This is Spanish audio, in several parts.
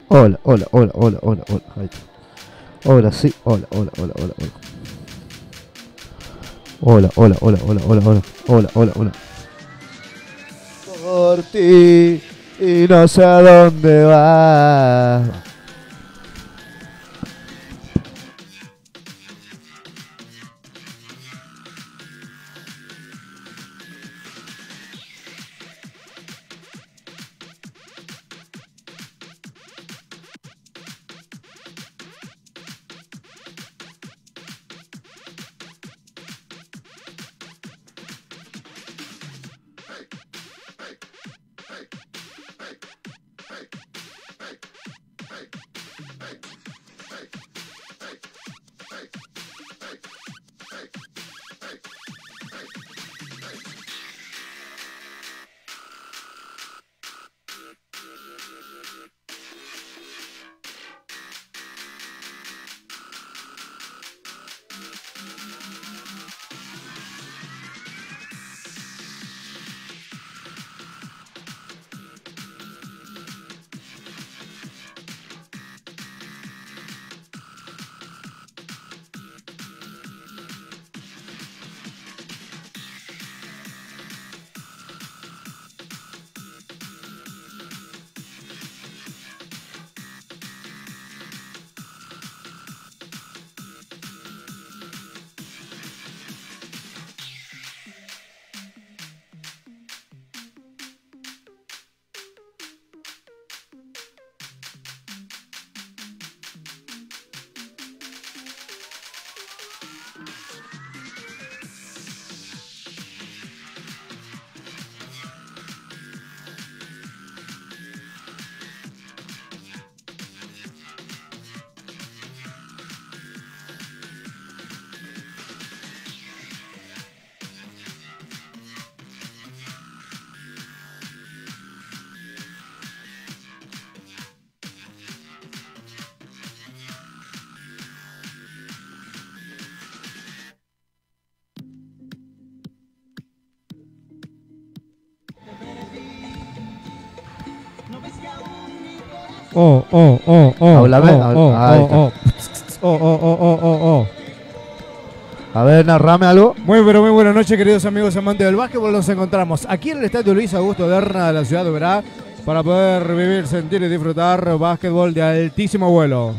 Hola, hola, hola, hola, hola, hola. Ahí está. Hola, sí, hola, hola, hola, hola, hola. Hola, hola, hola, hola, hola, hola. Hola, hola, hola. Por ti y no sé a dónde vas. Oh, oh, oh, oh, Háblame. oh, oh, Ahí oh, está. oh. Oh, oh, oh, oh, oh, oh. A ver, narrame algo. Muy, pero muy buenas noches, queridos amigos amantes del básquetbol. Nos encontramos aquí en el estadio Luis Augusto Derna de la ciudad de Uberá para poder vivir, sentir y disfrutar básquetbol de altísimo vuelo.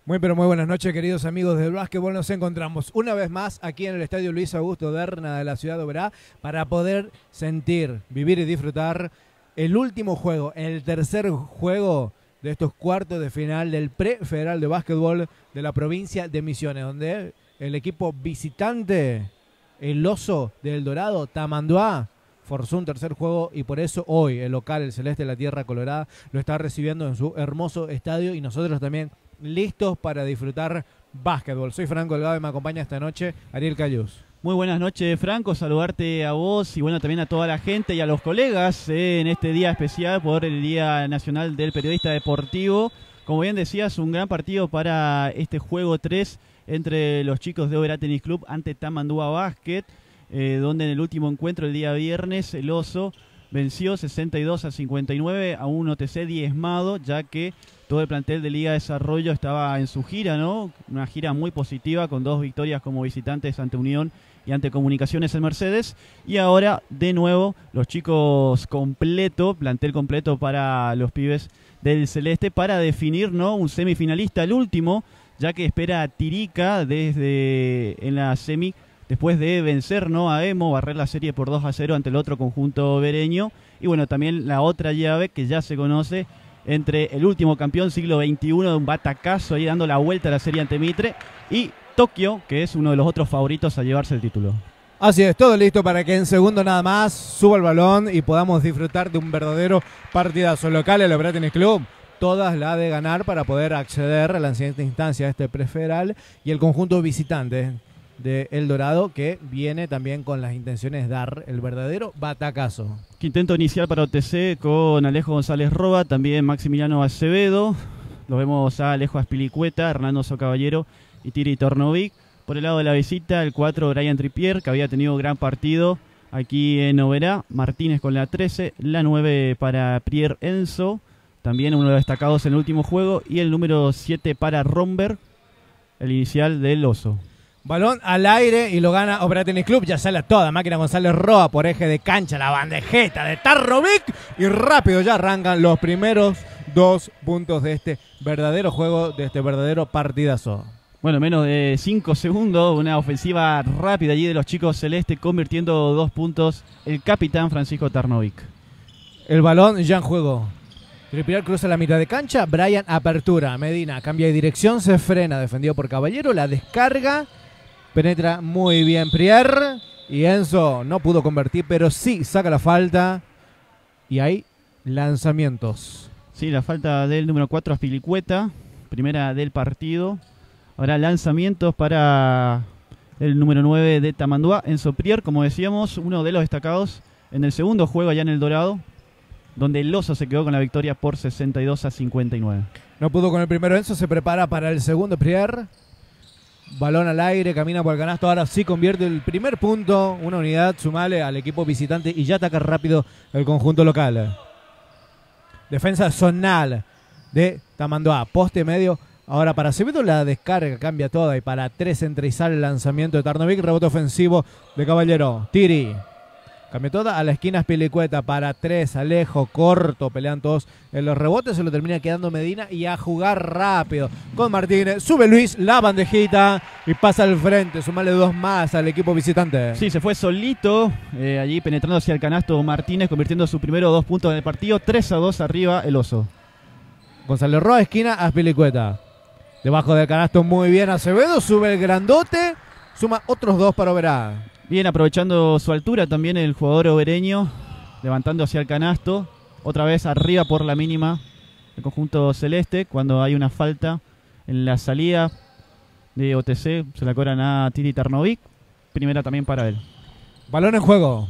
Muy pero muy buenas noches, queridos amigos del básquetbol. Nos encontramos una vez más aquí en el Estadio Luis Augusto Derna de la ciudad de Oberá para poder sentir, vivir y disfrutar el último juego, el tercer juego de estos cuartos de final del Prefederal de Básquetbol de la provincia de Misiones, donde el equipo visitante, el Oso del Dorado, Tamanduá, forzó un tercer juego y por eso hoy el local, el Celeste de la Tierra Colorada, lo está recibiendo en su hermoso estadio y nosotros también listos para disfrutar básquetbol. Soy Franco Delgado y me acompaña esta noche Ariel Cayús. Muy buenas noches, Franco, saludarte a vos y bueno, también a toda la gente y a los colegas en este día especial por el Día Nacional del Periodista Deportivo. Como bien decías, un gran partido para este juego 3 entre los chicos de Oberá Tenis Club ante Tamanduá Básquet, donde en el último encuentro el día viernes el Oso venció 62-59 a un OTC diezmado, ya que todo el plantel de Liga de Desarrollo estaba en su gira, ¿no? Una gira muy positiva con 2 victorias como visitantes ante Unión y ante Comunicaciones en Mercedes. Y ahora, de nuevo, los chicos completo, plantel completo para los pibes del Celeste para definir, ¿no?, un semifinalista, el último, ya que espera a Tirica desde en la semi, después de vencer, ¿no?, a Emo, barrer la serie por 2-0 ante el otro conjunto bereño. Y bueno, también la otra llave que ya se conoce entre el último campeón siglo XXI de un batacazo ahí dando la vuelta a la serie ante Mitre y Tokio, que es uno de los otros favoritos a llevarse el título. Así es, todo listo para que en segundo nada más suba el balón y podamos disfrutar de un verdadero partidazo local. El Oberá Tenis Club, todas la de ganar para poder acceder a la siguiente instancia de este prefederal, y el conjunto visitante de El Dorado, que viene también con las intenciones de dar el verdadero batacazo. Quinteto inicial para OTC con Alejo González Roba, también Maximiliano Acevedo. Lo vemos a Alejo Aspilicueta, Hernando Socaballero y Tiri Tornovic. Por el lado de la visita, el 4, Brian Trippier, que había tenido gran partido aquí en Oberá. Martínez con la 13, la 9 para Prier Enzo, también uno de los destacados en el último juego. Y el número 7 para Romberg, el inicial del Oso. Balón al aire y lo gana Oberá Tenis Club. Ya sale toda máquina González Roa por eje de cancha, la bandejeta de Tarrovic. Y rápido ya arrancan los primeros 2 puntos de este verdadero juego, de este verdadero partidazo. Bueno, menos de 5 segundos, una ofensiva rápida allí de los chicos celeste, convirtiendo 2 puntos el capitán Francisco Tarnovic. El balón ya en juego. Trippier cruza la mitad de cancha, Brian apertura, Medina cambia de dirección, se frena, defendido por Caballero, la descarga. Penetra muy bien Prier y Enzo no pudo convertir, pero sí saca la falta. Y hay lanzamientos. Sí, la falta del número 4, Aspilicueta, primera del partido. Ahora lanzamientos para el número 9 de Tamanduá, Enzo Prier, como decíamos, uno de los destacados en el segundo juego allá en El Dorado, donde el Oso se quedó con la victoria por 62-59. No pudo con el primero Enzo, se prepara para el segundo Prier. Balón al aire, camina por el canasto, ahora sí convierte el primer punto, una unidad, sumale al equipo visitante y ya ataca rápido el conjunto local. Defensa zonal de Tamanduá, poste medio, ahora para Acevedo la descarga, cambia toda y para 3 entra y sale el lanzamiento de Tarnovic, rebote ofensivo de Caballero, Tiri. Cambia toda a la esquina Aspilicueta para 3, Alejo, corto, pelean todos en los rebotes, se lo termina quedando Medina y a jugar rápido con Martínez. Sube Luis, la bandejita y pasa al frente, sumale 2 más al equipo visitante. Sí, se fue solito, allí penetrando hacia el canasto Martínez, convirtiendo sus primeros 2 puntos en el partido, 3-2 arriba el Oso. González Roa, esquina Aspilicueta. Debajo del canasto muy bien Acevedo, sube el grandote, suma otros 2 para Oberá. Bien, aprovechando su altura también el jugador obereño, levantando hacia el canasto, otra vez arriba por la mínima el conjunto celeste, cuando hay una falta en la salida de OTC, se la cobran a Tiri Tarnovic, primera también para él. Balón en juego.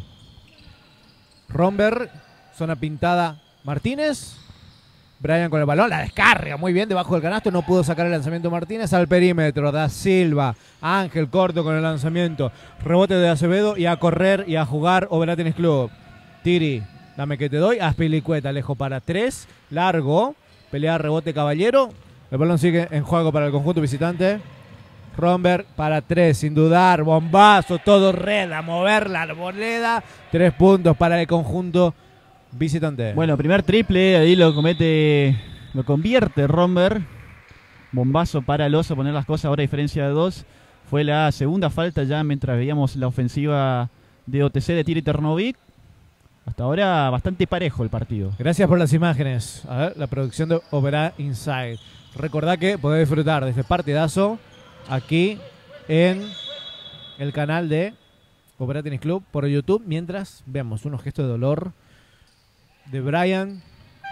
Romberg, zona pintada Martínez. Brian con el balón, la descarga muy bien debajo del canasto, no pudo sacar el lanzamiento Martínez al perímetro, Da Silva, Ángel corto con el lanzamiento, rebote de Acevedo y a correr y a jugar Oberá Tenis Club. Tiri, dame que te doy, Aspilicueta, Alejo para 3, largo, pelea rebote Caballero, el balón sigue en juego para el conjunto visitante. Romberg para 3, sin dudar, bombazo, todo red, a mover la arboleda, 3 puntos para el conjunto visitante. Bueno, primer triple, ahí lo convierte Romberg. bombazo para el Oso, poner las cosas ahora a diferencia de 2. Fue la segunda falta ya mientras veíamos la ofensiva de OTC de Tiri Ternovic. Hasta ahora bastante parejo el partido. Gracias por las imágenes. A ver, la producción de Opera Inside. Recordá que podés disfrutar de este partidazo aquí en el canal de Opera Tennis Club por YouTube, mientras vemos unos gestos de dolor de Brian.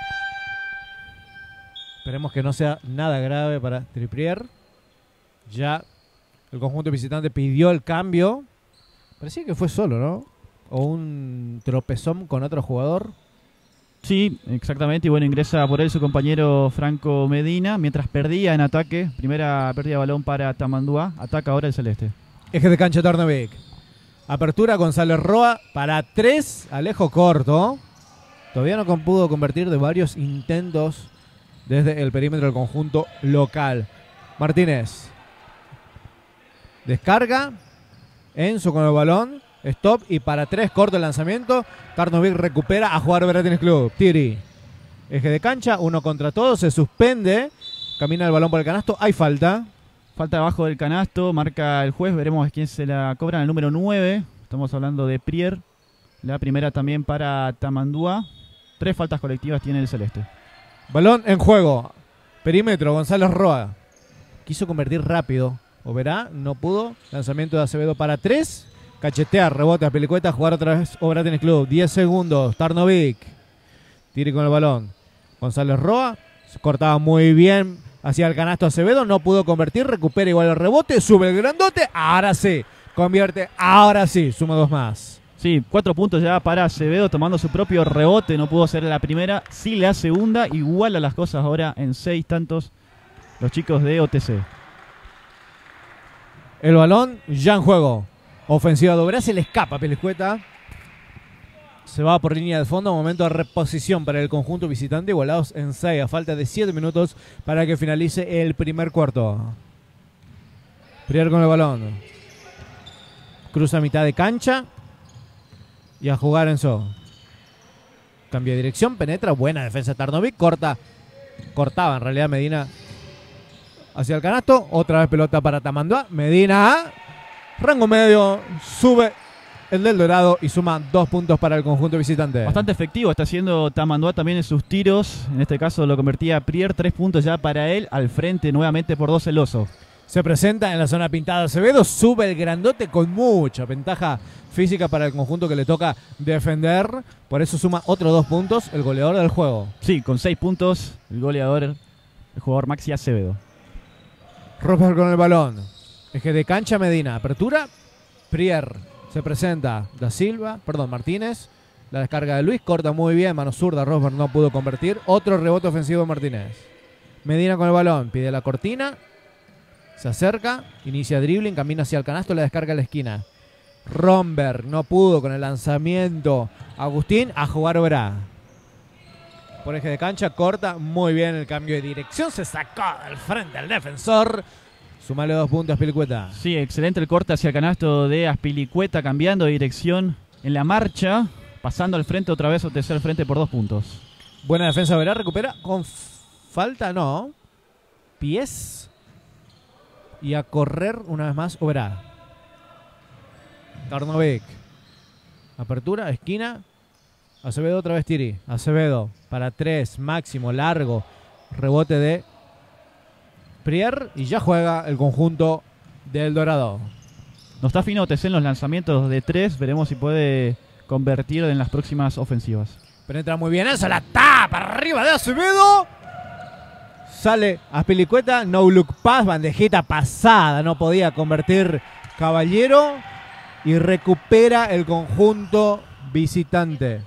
Esperemos que no sea nada grave para Triprier. Ya el conjunto visitante pidió el cambio. Parecía que fue solo, ¿no? O un tropezón con otro jugador. Sí, exactamente. Y bueno, ingresa por él su compañero Franco Medina. Mientras perdía en ataque. Primera pérdida de balón para Tamandúa. Ataca ahora el celeste. Eje de cancha Ternovic. Apertura González Roa para 3. Alejo corto. Todavía no pudo convertir de varios intentos desde el perímetro del conjunto local. Martínez. Descarga. Enzo con el balón. Stop y para 3 corto el lanzamiento. Tarnovic recupera a jugar Opera Tennis Club. Tiri. Eje de cancha, 1 contra todos. Se suspende. Camina el balón por el canasto. Hay falta. Falta debajo del canasto. Marca el juez. Veremos quién se la cobra en el número 9. Estamos hablando de Prier. La primera también para Tamandúa. 3 faltas colectivas tiene el celeste. Balón en juego. Perímetro. González Roa. Quiso convertir rápido. Opera no pudo. Lanzamiento de Acevedo para 3. Cachetear, rebote a Pelicueta, jugar otra vez Opera Tennis Club. 10 segundos. Tarnovic. Tire con el balón. González Roa. Se cortaba muy bien hacia el canasto Acevedo. No pudo convertir. Recupera igual el rebote. Sube el grandote. Ahora sí. Convierte. Ahora sí. Suma 2 más. Sí, 4 puntos ya para Acevedo tomando su propio rebote. No pudo ser la primera. Sí la segunda. Iguala las cosas ahora en 6 tantos los chicos de OTC. El balón ya en juego. Ofensiva de Opera, se le escapa a Pelicueta. Se va por línea de fondo. Momento de reposición para el conjunto visitante. Igualados en 6 a falta de 7 minutos para que finalice el primer cuarto. Prier con el balón. Cruza a mitad de cancha. Y a jugar Enzo. Cambia de dirección, penetra. Buena defensa de Tarnovic. Cortaba en realidad Medina hacia el canasto. Otra vez pelota para Tamandúa. Medina. Rango medio, sube el del Dorado y suma 2 puntos para el conjunto visitante. Bastante efectivo está haciendo Tamandúa también en sus tiros. En este caso lo convertía Prier. 3 puntos ya para él. Al frente nuevamente por 2 el Oso. Se presenta en la zona pintada Acevedo. Sube el grandote con mucha ventaja física para el conjunto que le toca defender. Por eso suma otros 2 puntos el goleador del juego. Sí, con 6 puntos el goleador, el jugador Maxi Acevedo. Rosberg con el balón. Eje de cancha Medina. Apertura. Prier. Se presenta Martínez. La descarga de Luis. Corta muy bien. Mano zurda. Rosberg no pudo convertir. Otro rebote ofensivo de Martínez. Medina con el balón. Pide la cortina. Se acerca. Inicia dribbling. Camina hacia el canasto. La descarga a la esquina. Romberg no pudo con el lanzamiento. Agustín a jugar Opera. Por eje de cancha. Corta muy bien el cambio de dirección. Se sacó del frente al defensor. Sumale 2 puntos a Pelicueta. Sí, excelente el corte hacia el canasto de Aspilicueta, cambiando de dirección en la marcha, pasando al frente otra vez, OTC al frente por 2 puntos. Buena defensa, Verá, recupera con falta, no. Pies. Y a correr una vez más, Verá. Tarnovic. Apertura, esquina. Acevedo otra vez Tiri. Acevedo para 3, máximo, largo. Rebote de Prier y ya juega el conjunto del Dorado. No está fino OTC en los lanzamientos de 3. Veremos si puede convertir en las próximas ofensivas. Penetra muy bien eso, la tapa arriba de Acevedo. Sale a Pelicueta, no look pass, bandejita pasada. No podía convertir Caballero. Y recupera el conjunto visitante.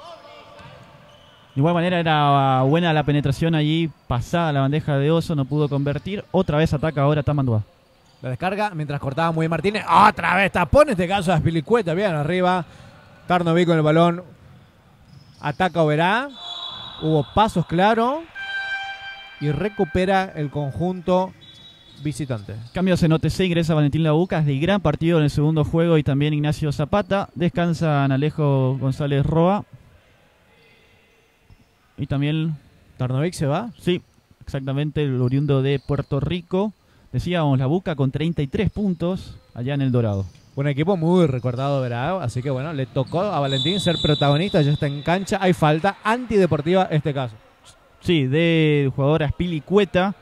De igual manera era buena la penetración allí, pasada la bandeja de Oso, no pudo convertir. Otra vez ataca ahora Tamandúa. La descarga mientras cortaba muy bien Martínez. Otra vez tapón, en este caso a Spilicueta, bien arriba. Tarnovic con el balón. Ataca Oberá. Hubo pasos claros. Y recupera el conjunto visitante. Cambios en OTC, ingresa Valentín Labucas de gran partido en el segundo juego y también Ignacio Zapata. Descansan Alejo González Roa. Y también Tarnovic se va. Sí, exactamente el oriundo de Puerto Rico. Decíamos, la Buca con 33 puntos allá en El Dorado. Un equipo muy recordado, ¿verdad? Así que bueno, le tocó a Valentín ser protagonista, ya está en cancha. Hay falta antideportiva este caso. Sí, del jugador Aspilicueta.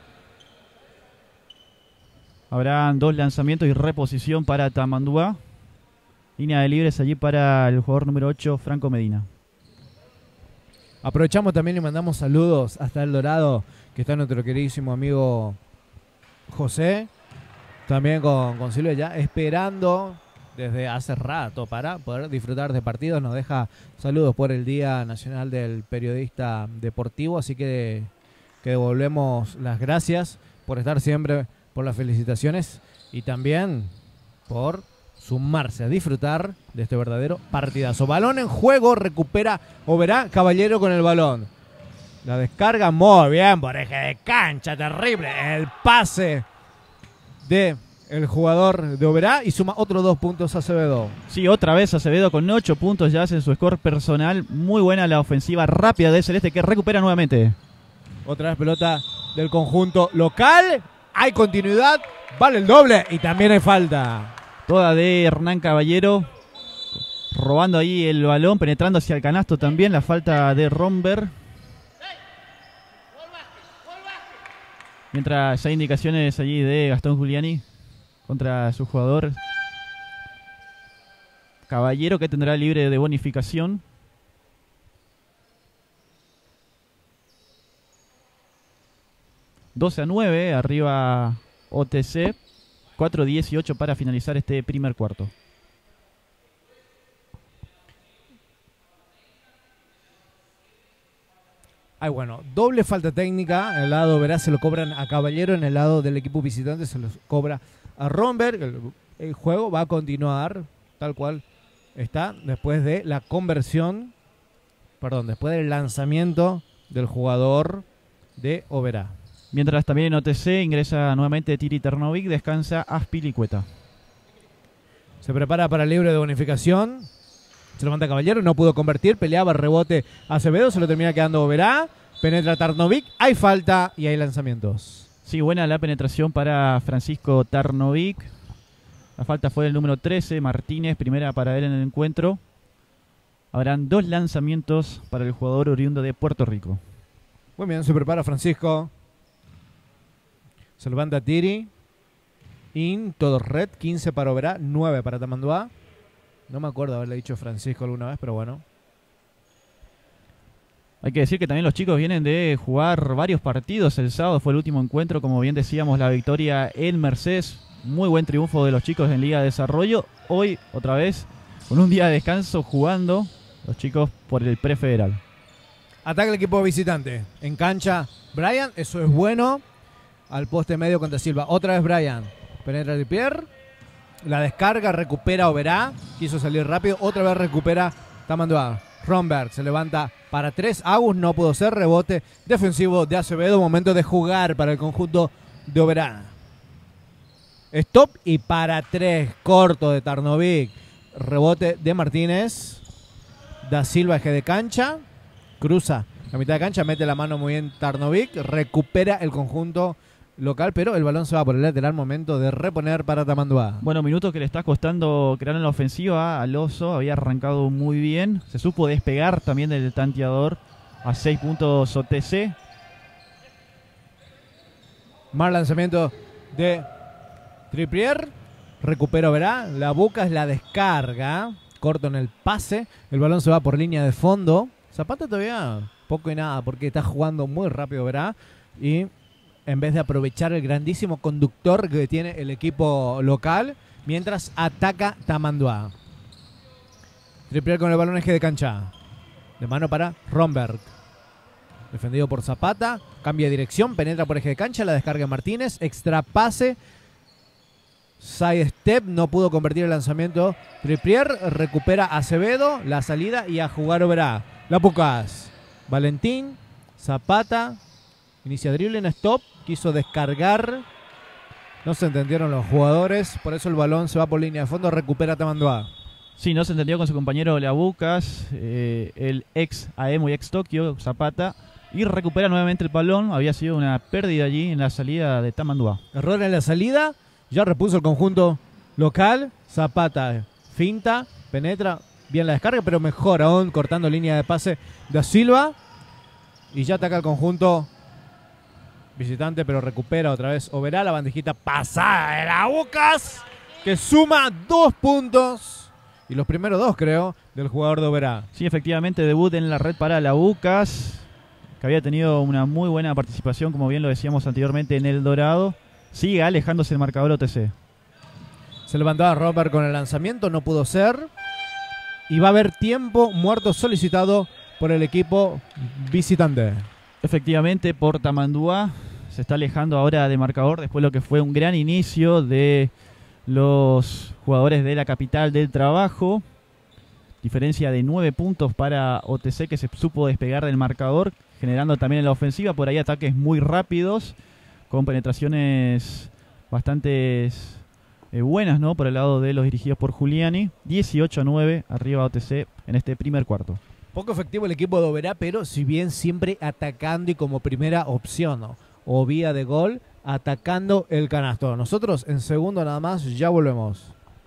Habrán 2 lanzamientos y reposición para Tamanduá. Línea de libres allí para el jugador número 8, Franco Medina. Aprovechamos también y mandamos saludos hasta El Dorado, que está nuestro queridísimo amigo José. También con Silvia ya esperando desde hace rato para poder disfrutar de partidos. Nos deja saludos por el Día Nacional del Periodista Deportivo. Así que devolvemos las gracias por estar siempre, por las felicitaciones y también por sumarse a disfrutar de este verdadero partidazo. Balón en juego, recupera Oberá, Caballero con el balón. La descarga muy bien por eje de cancha, terrible. El pase de el jugador de Oberá y suma otros 2 puntos a Acevedo. Sí, otra vez Acevedo con 8 puntos ya en su score personal. Muy buena la ofensiva rápida de Celeste que recupera nuevamente. Otra vez pelota del conjunto local. Hay continuidad, vale el doble y también hay falta. Toda de Hernán Caballero. Robando ahí el balón, penetrando hacia el canasto también. La falta de Romber. Mientras hay indicaciones allí de Gastón Giuliani contra su jugador Caballero, que tendrá libre de bonificación. (12-9) arriba OTC. 4:18 para finalizar este primer cuarto. Ay, bueno, doble falta técnica. En el lado Verá se lo cobran a Caballero. En el lado del equipo visitante se lo cobra a Romberg. El juego va a continuar tal cual está después de la conversión. Perdón, después del lanzamiento del jugador de Oberá. Mientras también en OTC ingresa nuevamente Tiri Ternovic, descansa Aspilicueta. Se prepara para el libre de bonificación. Se levanta Caballero, no pudo convertir, peleaba, rebote Acevedo, se lo termina quedando Oberá. Penetra Tarnovic, hay falta y hay lanzamientos. Sí, buena la penetración para Francisco Tarnovic. La falta fue del número 13, Martínez, primera para él en el encuentro. Habrán 2 lanzamientos para el jugador oriundo de Puerto Rico. Muy bien, se prepara Francisco. Se levanta Tiri. Todo red. 15 para Oberá, 9 para Tamanduá. No me acuerdo haberle dicho Francisco alguna vez, pero bueno. Hay que decir que también los chicos vienen de jugar varios partidos. El sábado fue el último encuentro, como bien decíamos, la victoria en Mercedes. Muy buen triunfo de los chicos en Liga de Desarrollo. Hoy, otra vez, con un día de descanso, jugando los chicos por el prefederal. Ataca el equipo visitante. En cancha, Brian, eso es bueno. Al poste medio contra Silva. Otra vez Brian. Penetra el Pierre. La descarga, recupera Oberá. Quiso salir rápido. Otra vez recupera Tamanduá. Romberg se levanta para 3. Agus no pudo ser. Rebote defensivo de Acevedo. Momento de jugar para el conjunto de Oberá. Stop y para 3. Corto de Tarnovic. Rebote de Martínez. Da Silva, eje de cancha. Cruza la mitad de cancha. Mete la mano muy bien Tarnovic. Recupera el conjunto local, pero el balón se va por el lateral. Momento de reponer para Tamanduá. Bueno, minutos que le está costando crear en la ofensiva al Oso. Había arrancado muy bien. Se supo despegar también del tanteador a 6 puntos OTC. Más lanzamiento de Tripier. Recupera Oberá. La busca, es la descarga. Corto en el pase. El balón se va por línea de fondo. Zapata todavía poco y nada porque está jugando muy rápido Oberá. Y en vez de aprovechar el grandísimo conductor que tiene el equipo local, mientras ataca Tamanduá. Tripier con el balón eje de cancha. De mano para Romberg. Defendido por Zapata. Cambia de dirección, penetra por eje de cancha, la descarga Martínez. Extra pase. Side step, no pudo convertir el lanzamiento. Tripier recupera Acevedo, la salida y a jugar Oberá. La Pucas. Valentín, Zapata. Inicia drible en stop. Quiso descargar. No se entendieron los jugadores. Por eso el balón se va por línea de fondo. Recupera Tamanduá. Sí, no se entendió con su compañero Labucas. El ex AEMO y ex Tokio, Zapata. y recupera nuevamente el balón. Había sido una pérdida allí en la salida de Tamanduá. Error en la salida, ya repuso el conjunto local. Zapata finta, penetra bien la descarga, pero mejor aún cortando línea de pase Da Silva. Y ya ataca el conjunto visitante, pero recupera otra vez Oberá. La bandejita pasada de la Bucas, que suma 2 puntos. Y los primeros 2, creo, del jugador de Oberá. Sí, efectivamente, debut en la red para la UCAS, que había tenido una muy buena participación, como bien lo decíamos anteriormente, en el Dorado. Sigue alejándose el marcador OTC. Se levantaba Robert con el lanzamiento, no pudo ser. Y va a haber tiempo muerto solicitado por el equipo visitante. Efectivamente, por Tamanduá se está alejando ahora de marcador después de lo que fue un gran inicio de los jugadores de la capital del trabajo. Diferencia de 9 puntos para OTC, que se supo despegar del marcador, generando también en la ofensiva por ahí ataques muy rápidos, con penetraciones bastante buenas, ¿no?, por el lado de los dirigidos por Giuliani. 18-9 arriba OTC en este primer cuarto. Poco efectivo el equipo de Oberá, pero si bien siempre atacando y como primera opción, ¿no?, o vía de gol, atacando el canasto. Nosotros en segundo nada más, ya volvemos.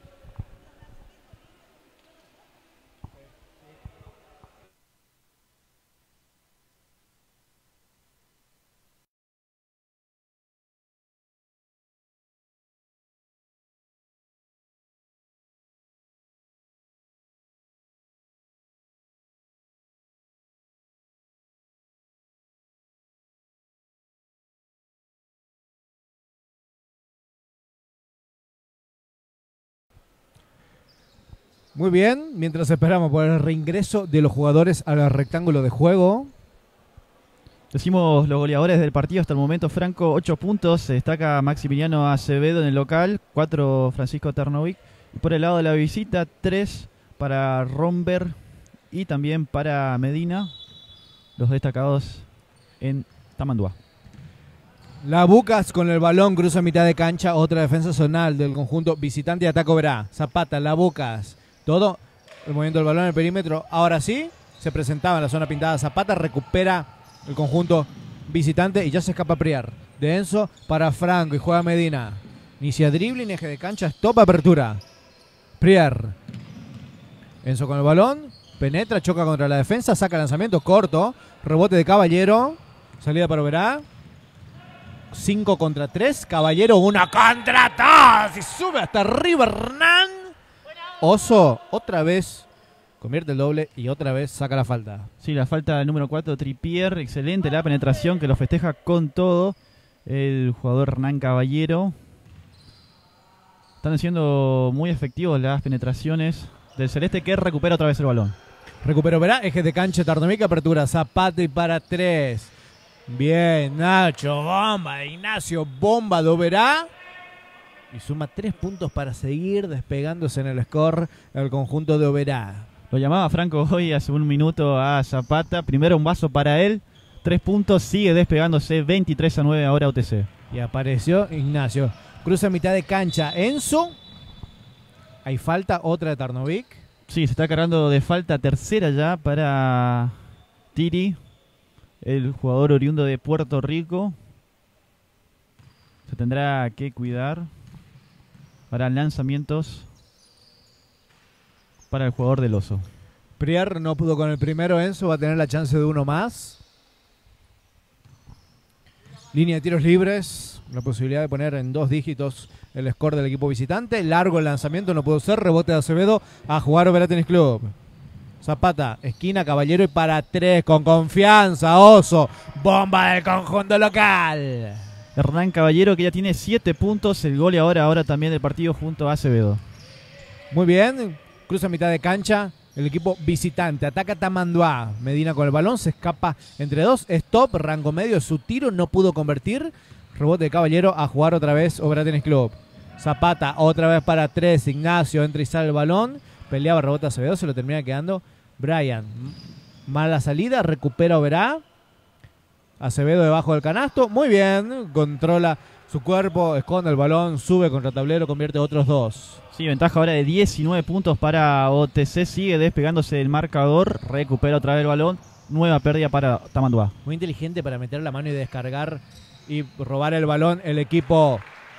Muy bien, mientras esperamos por el reingreso de los jugadores al rectángulo de juego. Decimos los goleadores del partido hasta el momento. Franco, 8 puntos. Se destaca Maximiliano Acevedo en el local. 4 Francisco Tarnovic. Y por el lado de la visita, 3 para Romber y también para Medina. Los destacados en Tamanduá. La Bucas con el balón cruza mitad de cancha. Otra defensa zonal del conjunto visitante y ataca Oberá. Zapata, La Bucas. Todo el movimiento del balón en el perímetro. Ahora sí, se presentaba en la zona pintada Zapata. Recupera el conjunto visitante y ya se escapa Priar. De Enzo para Franco y juega Medina. Inicia dribbling, eje de cancha, stop, apertura. Priar. Enzo con el balón. Penetra, choca contra la defensa, saca lanzamiento corto. Rebote de Caballero. Salida para Oberá. 5 contra 3. Caballero, una contra todas. Y sube hasta arriba Hernán. Oso, otra vez convierte el doble y otra vez saca la falta. Sí, la falta del número 4, Trippier. Excelente la penetración, que lo festeja con todo el jugador Hernán Caballero. Están siendo muy efectivos las penetraciones del celeste, que recupera otra vez el balón. Recupera Oberá, eje de cancha, Tarnovic, apertura, Zapata y para 3. Bien, Nacho, bomba de Ignacio, bomba de Oberá. Y suma 3 puntos para seguir despegándose en el score el conjunto de Oberá. Lo llamaba Franco hoy hace un minuto a Zapata. Primero un vaso para él. 3 puntos, sigue despegándose. 23-9 ahora OTC. Y apareció Ignacio. Cruza mitad de cancha. Enzo. Hay falta, otra de Tarnovic. Sí, se está cargando de falta, tercera ya para Tiri, el jugador oriundo de Puerto Rico. Se tendrá que cuidar para lanzamientos para el jugador del Oso. Priar no pudo con el primero. Enzo va a tener la chance de uno más. Línea de tiros libres. La posibilidad de poner en 2 dígitos el score del equipo visitante. Largo el lanzamiento, no pudo ser. Rebote de Acevedo a jugar Oberá Tenis Club. Zapata, esquina, Caballero y para 3 con confianza. Oso, bomba del conjunto local. Hernán Caballero, que ya tiene 7 puntos. El gol ahora también del partido junto a Acevedo. Muy bien. Cruza mitad de cancha. El equipo visitante ataca Tamanduá. Medina con el balón, se escapa entre 2. Stop, rango medio, su tiro no pudo convertir. Rebote de Caballero a jugar otra vez Oberá Tenis Club. Zapata otra vez para 3. Ignacio entra y sale el balón. Peleaba, rebote Acevedo, se lo termina quedando Brian. Mala salida, recupera Oberá. Acevedo debajo del canasto. Muy bien, controla su cuerpo, esconde el balón, sube contra tablero, convierte otros 2. Sí, ventaja ahora de 19 puntos para OTC. Sigue despegándose el marcador. Recupera otra vez el balón. nueva pérdida para Tamanduá. Muy inteligente para meter la mano y descargar y robar el balón el equipo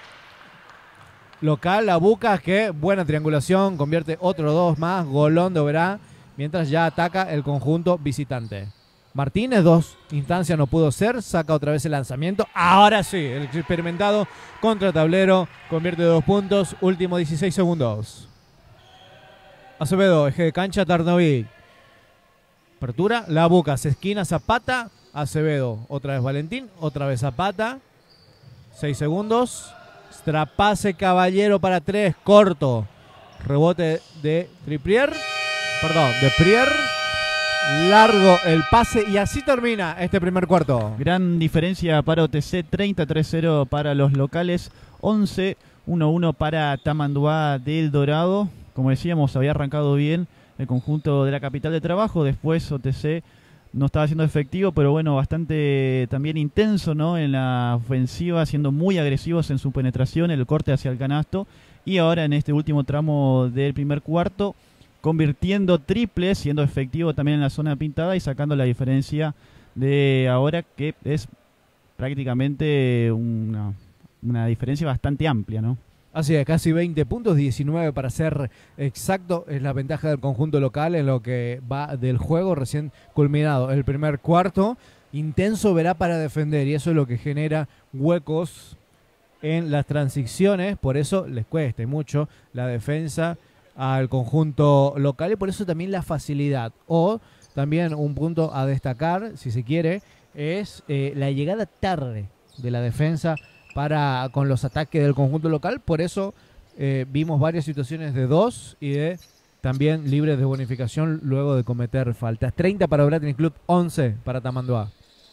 local. La Bucas, que buena triangulación, convierte otro 2 más, golón de Oberá, mientras ya ataca el conjunto visitante. Martínez, 2 instancias no pudo ser, saca otra vez el lanzamiento. Ahora sí, el experimentado contra tablero, convierte 2 puntos, último 16 segundos. Acevedo, eje de cancha, Tarnovic. Apertura, La Bucas, esquina, Zapata, Acevedo. Otra vez Valentín, otra vez Zapata. 6 segundos. Strapase Caballero para 3, corto. Rebote de Triprier. Perdón, de Prier. Largo el pase y así termina este primer cuarto. Gran diferencia para OTC, 33-0 para los locales, 11-1-1 para Tamanduá del Dorado. Como decíamos, había arrancado bien el conjunto de la capital de trabajo. Después OTC no estaba siendo efectivo, pero bueno, bastante también intenso, ¿no? En la ofensiva, siendo muy agresivos en su penetración, el corte hacia el canasto. Y ahora en este último tramo del primer cuarto, convirtiendo triples, siendo efectivo también en la zona pintada y sacando la diferencia de ahora, que es prácticamente una diferencia bastante amplia, ¿no? Así es, casi 20 puntos, 19 para ser exacto, es la ventaja del conjunto local en lo que va del juego recién culminado. El primer cuarto, intenso verá para defender y eso es lo que genera huecos en las transiciones, por eso les cuesta mucho la defensa al conjunto local y por eso también la facilidad. O también un punto a destacar, si se quiere, es la llegada tarde de la defensa con los ataques del conjunto local. Por eso vimos varias situaciones de 2 y de también libres de bonificación luego de cometer faltas. 30 para Bratini Club, 11 para Tamanduá.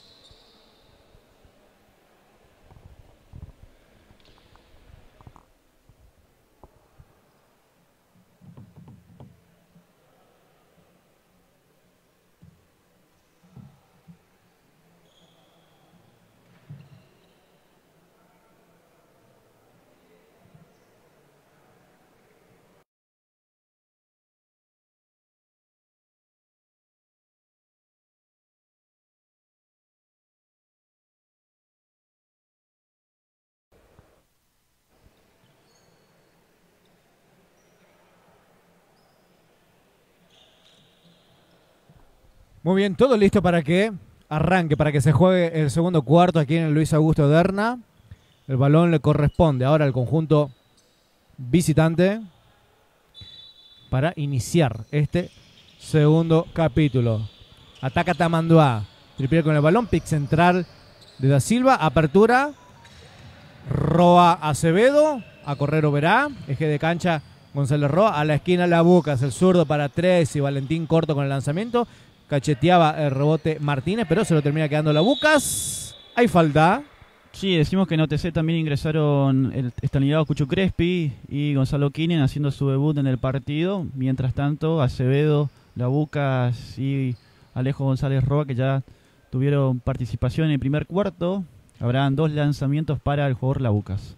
Muy bien, todo listo para que arranque, para que se juegue el segundo cuarto aquí en el Luis Augusto Derna. El balón le corresponde ahora al conjunto visitante para iniciar este segundo capítulo. Ataca Tamanduá, triple con el balón, pick central de Da Silva, apertura, roba Acevedo, a correr Oberá, eje de cancha González Roa, a la esquina La Bucas, el zurdo para 3 y Valentín corto con el lanzamiento. Cacheteaba el rebote Martínez, pero se lo termina quedando La Bucas. Hay falta. Sí, decimos que en OTC también ingresaron el Estanislao Cucho Crespi y Gonzalo Quinen haciendo su debut en el partido. Mientras tanto, Acevedo, La Bucas y Alejo González Roa, que ya tuvieron participación en el primer cuarto. Habrán 2 lanzamientos para el jugador La Bucas.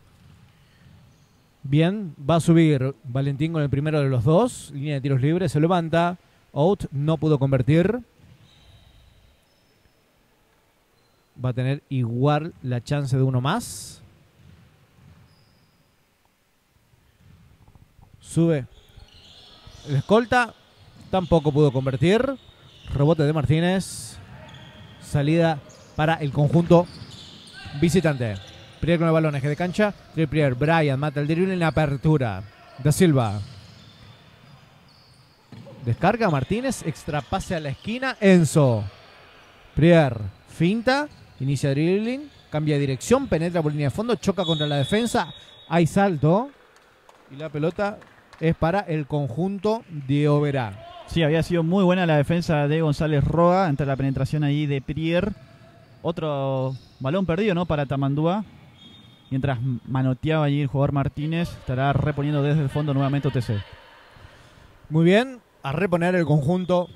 Bien, va a subir Valentín con el primero de los 2. Línea de tiros libres, se levanta. Out no pudo convertir. Va a tener igual la chance de uno más. Sube el escolta. Tampoco pudo convertir. Rebote de Martínez. Salida para el conjunto visitante. Prier con el balón, eje de cancha. Triprier, Brian mata el drible en la apertura. Da Silva. Descarga Martínez, extra pase a la esquina, Enzo. Prier, finta, inicia dribbling, cambia de dirección, penetra por línea de fondo, choca contra la defensa, hay salto y la pelota es para el conjunto de Oberá. Sí, había sido muy buena la defensa de González Roa entre la penetración ahí de Prier. Otro balón perdido, ¿no? Para Tamanduá. Mientras manoteaba allí el jugador Martínez, estará reponiendo desde el fondo nuevamente OTC. Muy bien. A reponer el conjunto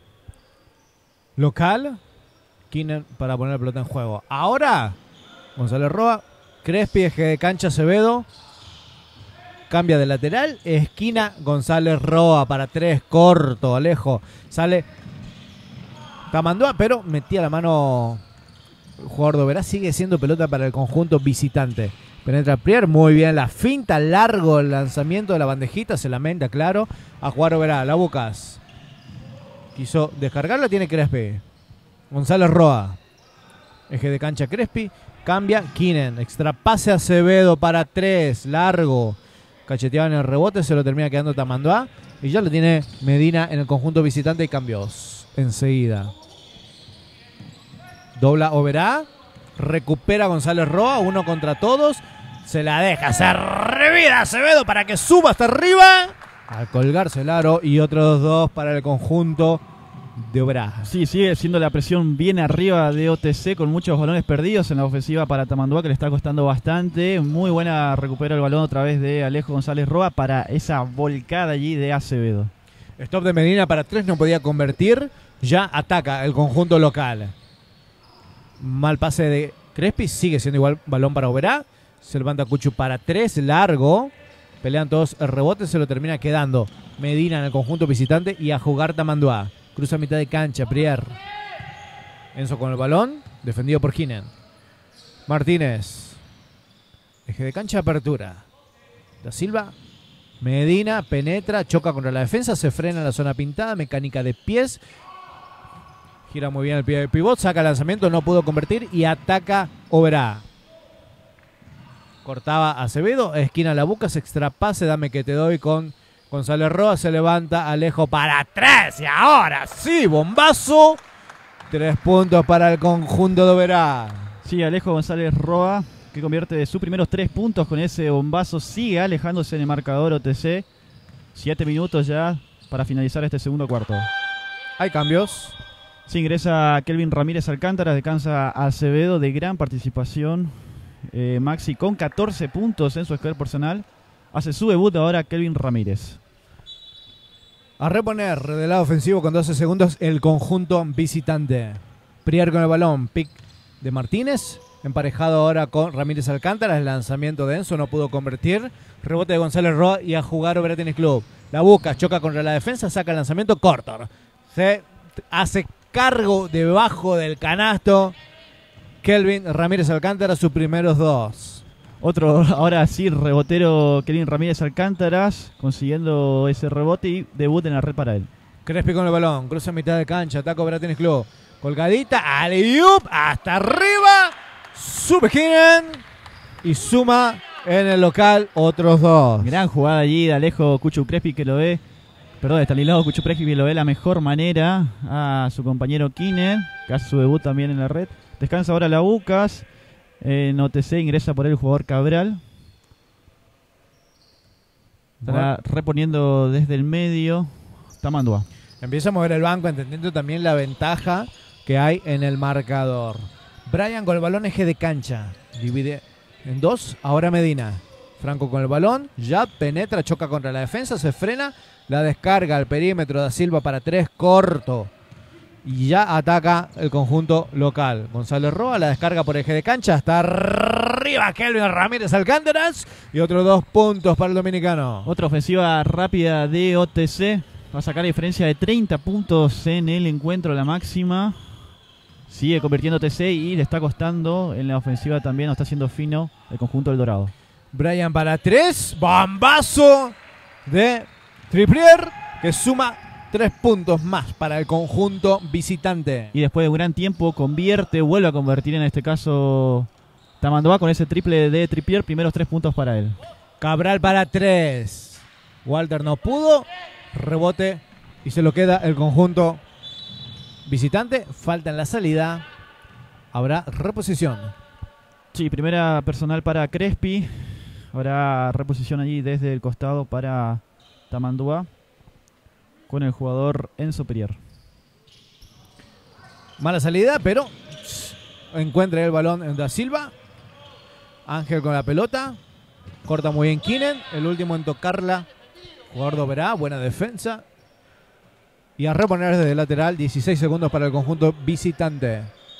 local. Quinen para poner la pelota en juego. Ahora, González Roa, Crespi, eje de cancha, Acevedo. Cambia de lateral. Esquina, González Roa para 3, corto, Alejo. Sale Tamandúa, pero metía la mano el jugador de Oberá. Sigue siendo pelota para el conjunto visitante. Penetra Prier, muy bien la finta, largo el lanzamiento de la bandejita, se lamenta, claro. A jugar Oberá, la Bucas. Quiso descargarla, tiene Crespi. González Roa. Eje de cancha Crespi. Cambia Kinen. Extra pase Acevedo para 3. Largo. Cacheteaba en el rebote. Se lo termina quedando Tamandúa. Y ya lo tiene Medina en el conjunto visitante y cambios. Enseguida. Dobla Oberá. Recupera González Roa. 1 contra todos. Se la deja. Se revira Acevedo para que suba hasta arriba. Al colgarse el aro. Y otros 2 para el conjunto de Oberá. Sí, sigue siendo la presión bien arriba de OTC con muchos balones perdidos en la ofensiva para Tamandúa, que le está costando bastante. Muy buena recupera el balón otra vez de Alejo González Roa para esa volcada allí de Acevedo. Stop de Medina para 3, no podía convertir. Ya ataca el conjunto local. Mal pase de Crespi, sigue siendo igual balón para Oberá. Se levanta Cuchu para 3, largo. Pelean todos el rebote, se lo termina quedando Medina en el conjunto visitante y a jugar Tamandúa. Cruza a mitad de cancha, Prier. Enzo con el balón, defendido por Kinen. Martínez. Eje de cancha, apertura. Da Silva. Medina penetra, choca contra la defensa, se frena en la zona pintada, mecánica de pies. Gira muy bien el pie de pivot, saca el lanzamiento, no pudo convertir y ataca Oberá. Cortaba Acevedo, esquina la Buca, se extrapase, dame que te doy con González Roa, se levanta Alejo para 3 y ahora sí, bombazo. 3 puntos para el conjunto de Oberá. Sí, Alejo González Roa, que convierte de sus primeros 3 puntos con ese bombazo, sigue alejándose en el marcador OTC. 7 minutos ya para finalizar este segundo cuarto. Hay cambios. Sí, ingresa Kelvin Ramírez Alcántara, descansa Acevedo, de gran participación. Maxi con 14 puntos en su score personal. Hace su debut ahora Kelvin Ramírez. A reponer del lado ofensivo con 12 segundos el conjunto visitante. Prier con el balón, pick de Martínez. Emparejado ahora con Ramírez Alcántara. El lanzamiento de Enzo no pudo convertir. Rebote de González Roa y a jugar Oberá Tennis Club. La Buca, choca contra la defensa, saca el lanzamiento. Cortor. Se hace cargo debajo del canasto Kelvin Ramírez Alcántara, sus primeros 2. Otro, ahora sí, rebotero Kelvin Ramírez Alcántara, consiguiendo ese rebote y debut en la red para él. Crespi con el balón, cruza en mitad de cancha, ataca Oberá Tennis Club. Colgadita, alley-oop, hasta arriba. Sube Kinen y suma en el local otros 2. Gran jugada allí de Alejo Cuchu Crespi, que lo ve. Perdón, Estanislao Cuchu Crespi, que lo ve de la mejor manera a su compañero Kinen, que hace su debut también en la red. Descansa ahora la Bucas. En OTC ingresa por el jugador Cabral. Estará reponiendo desde el medio Tamandúa. Empieza a mover el banco, entendiendo también la ventaja que hay en el marcador. Brian con el balón, eje de cancha. Divide en 2. Ahora Medina. Franco con el balón. Ya penetra, choca contra la defensa, se frena. La descarga al perímetro de Silva para 3, corto. Y ya ataca el conjunto local. González Roa, la descarga por eje de cancha. Hasta arriba Kelvin Ramírez Alcántara. Y otros 2 puntos para el dominicano. Otra ofensiva rápida de OTC. Va a sacar la diferencia de 30 puntos en el encuentro, la máxima. Sigue convirtiendo OTC y le está costando en la ofensiva también. No está haciendo fino el conjunto del Dorado. Brian para 3. Bombazo de Triplier, que suma 3 puntos más para el conjunto visitante. Y después de un gran tiempo convierte, vuelve a convertir en este caso Tamandúa con ese triple de Tripier. Primeros 3 puntos para él. Cabral para 3. Walter no pudo. Rebote y se lo queda el conjunto visitante. Falta en la salida. Habrá reposición. Sí, primera personal para Crespi. Habrá reposición allí desde el costado para Tamandúa con el jugador Enzo Prier. Mala salida, pero encuentra el balón en Da Silva. Ángel con la pelota. Corta muy bien Kinen. El último en tocarla, jugador de Oberá. Buena defensa. Y a reponer desde el lateral. 16 segundos para el conjunto visitante.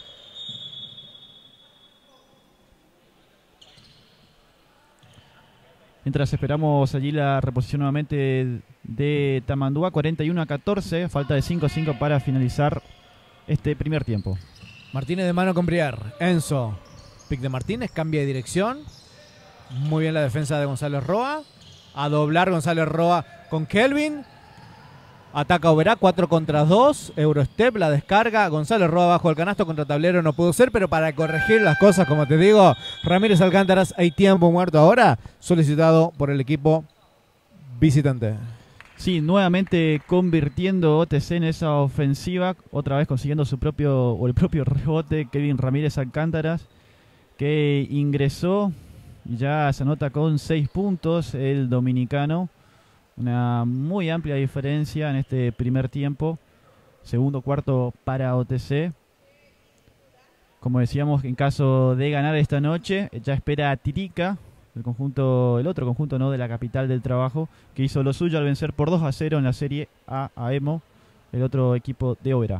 Mientras esperamos allí la reposición nuevamente de Tamandúa. 41-14. Falta de 5-5 para finalizar este primer tiempo. Martínez de mano con Brier. Enzo. Pick de Martínez, cambia de dirección. Muy bien la defensa de González Roa. A doblar González Roa con Kelvin. Ataca Oberá, 4 contra 2. Eurostep, la descarga. González Roa bajo el canasto contra tablero, no pudo ser, pero para corregir las cosas, como te digo, Ramírez Alcántaras, hay tiempo muerto ahora, solicitado por el equipo visitante. Sí, nuevamente convirtiendo OTC en esa ofensiva, otra vez consiguiendo el propio rebote Kevin Ramírez Alcántaras, que ingresó y ya se anota con 6 puntos el dominicano. Una muy amplia diferencia en este primer tiempo. Segundo cuarto para OTC. Como decíamos, en caso de ganar esta noche, ya espera a Tirica, el otro conjunto, ¿no?, de la capital del trabajo, que hizo lo suyo al vencer por 2-0 en la Serie A Emo, el otro equipo de Oberá.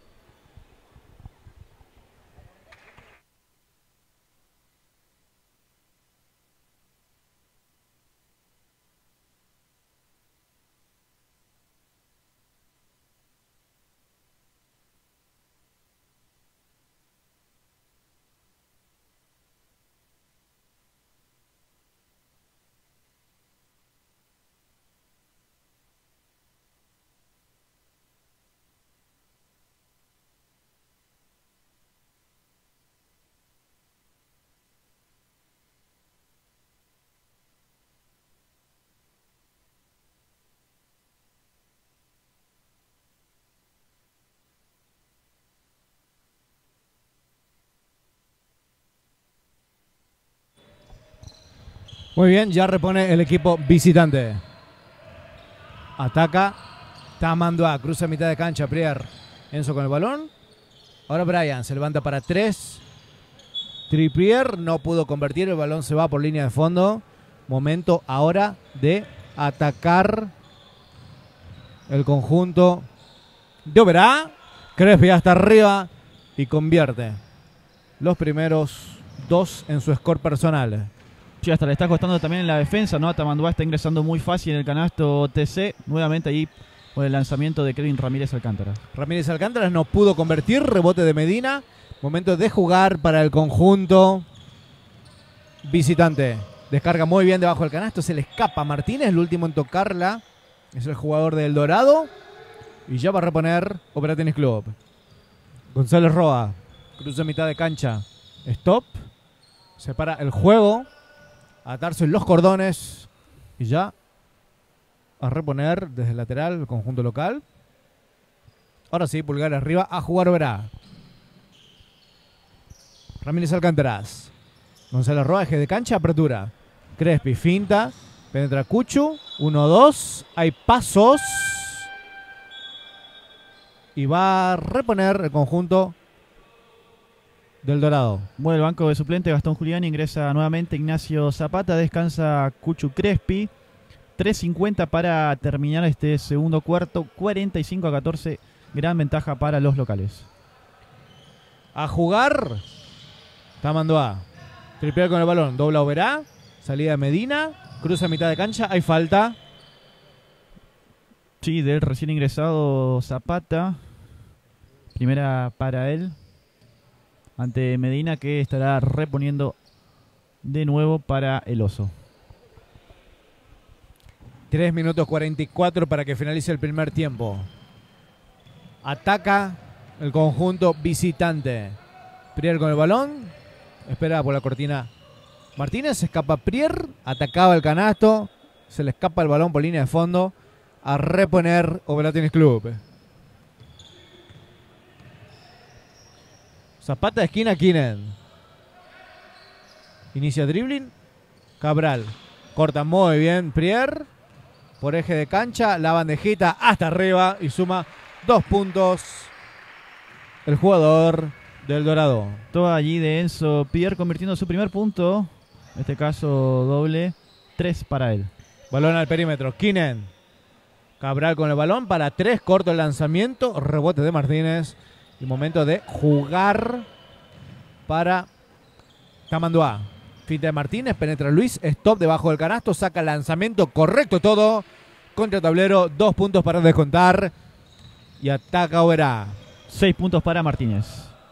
Muy bien, ya repone el equipo visitante. Ataca Tamanduá, cruza mitad de cancha, Prier. Enzo con el balón. Ahora Brian se levanta para 3. Tripier no pudo convertir, el balón se va por línea de fondo. Momento ahora de atacar el conjunto de Oberá. Crespi hasta arriba y convierte los primeros 2 en su score personal. Sí, hasta le está costando también en la defensa, ¿no? Tamanduá está ingresando muy fácil en el canasto TC. Nuevamente ahí con el lanzamiento de Kevin Ramírez Alcántaras. Ramírez Alcántaras no pudo convertir, rebote de Medina. Momento de jugar para el conjunto visitante. Descarga muy bien debajo del canasto, se le escapa Martínez, el último en tocarla. Es el jugador del Dorado. Y ya va a reponer Oberá Tenis Club. González Roa, cruza mitad de cancha. Stop. Separa el juego. Atarse los cordones. Y ya a reponer desde el lateral el conjunto local. Ahora sí, pulgar arriba a jugar Oberá. Ramírez Alcántaras. González Roa, eje de cancha, apertura. Crespi, finta. Penetra Cuchu. 1-2. Hay pasos. Y va a reponer el conjunto del Dorado. Mueve el banco de suplente Gastón Julián, ingresa nuevamente Ignacio Zapata, descansa Cuchu Crespi. 3:50 para terminar este segundo cuarto, 45-14, gran ventaja para los locales. A jugar Tamanduá. Triplea con el balón, dobla Oberá, salida de Medina, cruza mitad de cancha, hay falta. Sí, del recién ingresado Zapata. Primera para él. Ante Medina, que estará reponiendo de nuevo para el Oso. 3 minutos 44 para que finalice el primer tiempo. Ataca el conjunto visitante. Prier con el balón. Espera por la cortina Martínez. Se escapa Prier. Atacaba el canasto. Se le escapa el balón por línea de fondo. A reponer Oberá Tenis Club. Zapata de esquina, Kinen. Inicia dribbling. Cabral. Corta muy bien Prier. Por eje de cancha. La bandejita hasta arriba. Y suma 2 puntos. El jugador del Dorado. Todo allí de Enzo Prier convirtiendo su primer punto. En este caso doble. 3 para él. Balón al perímetro. Kinen. Cabral con el balón para 3. Corto el lanzamiento. Rebote de Martínez. Y momento de jugar para Tamanduá. Finta de Martínez, penetra Luis, stop debajo del canasto, saca el lanzamiento, correcto todo. Contra tablero, 2 puntos para descontar. Y ataca Oberá. 6 puntos para Martínez.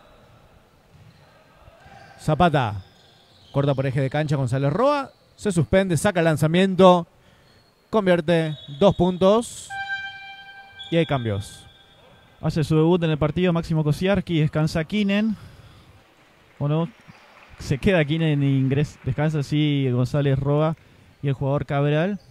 Zapata corta por eje de cancha González Roa. Se suspende, saca el lanzamiento. Convierte 2 puntos. Y hay cambios. Hace su debut en el partido Máximo Kosiarski. Descansa Kinen. Bueno, se queda Kinen y descansa así González Roa y el jugador Cabral.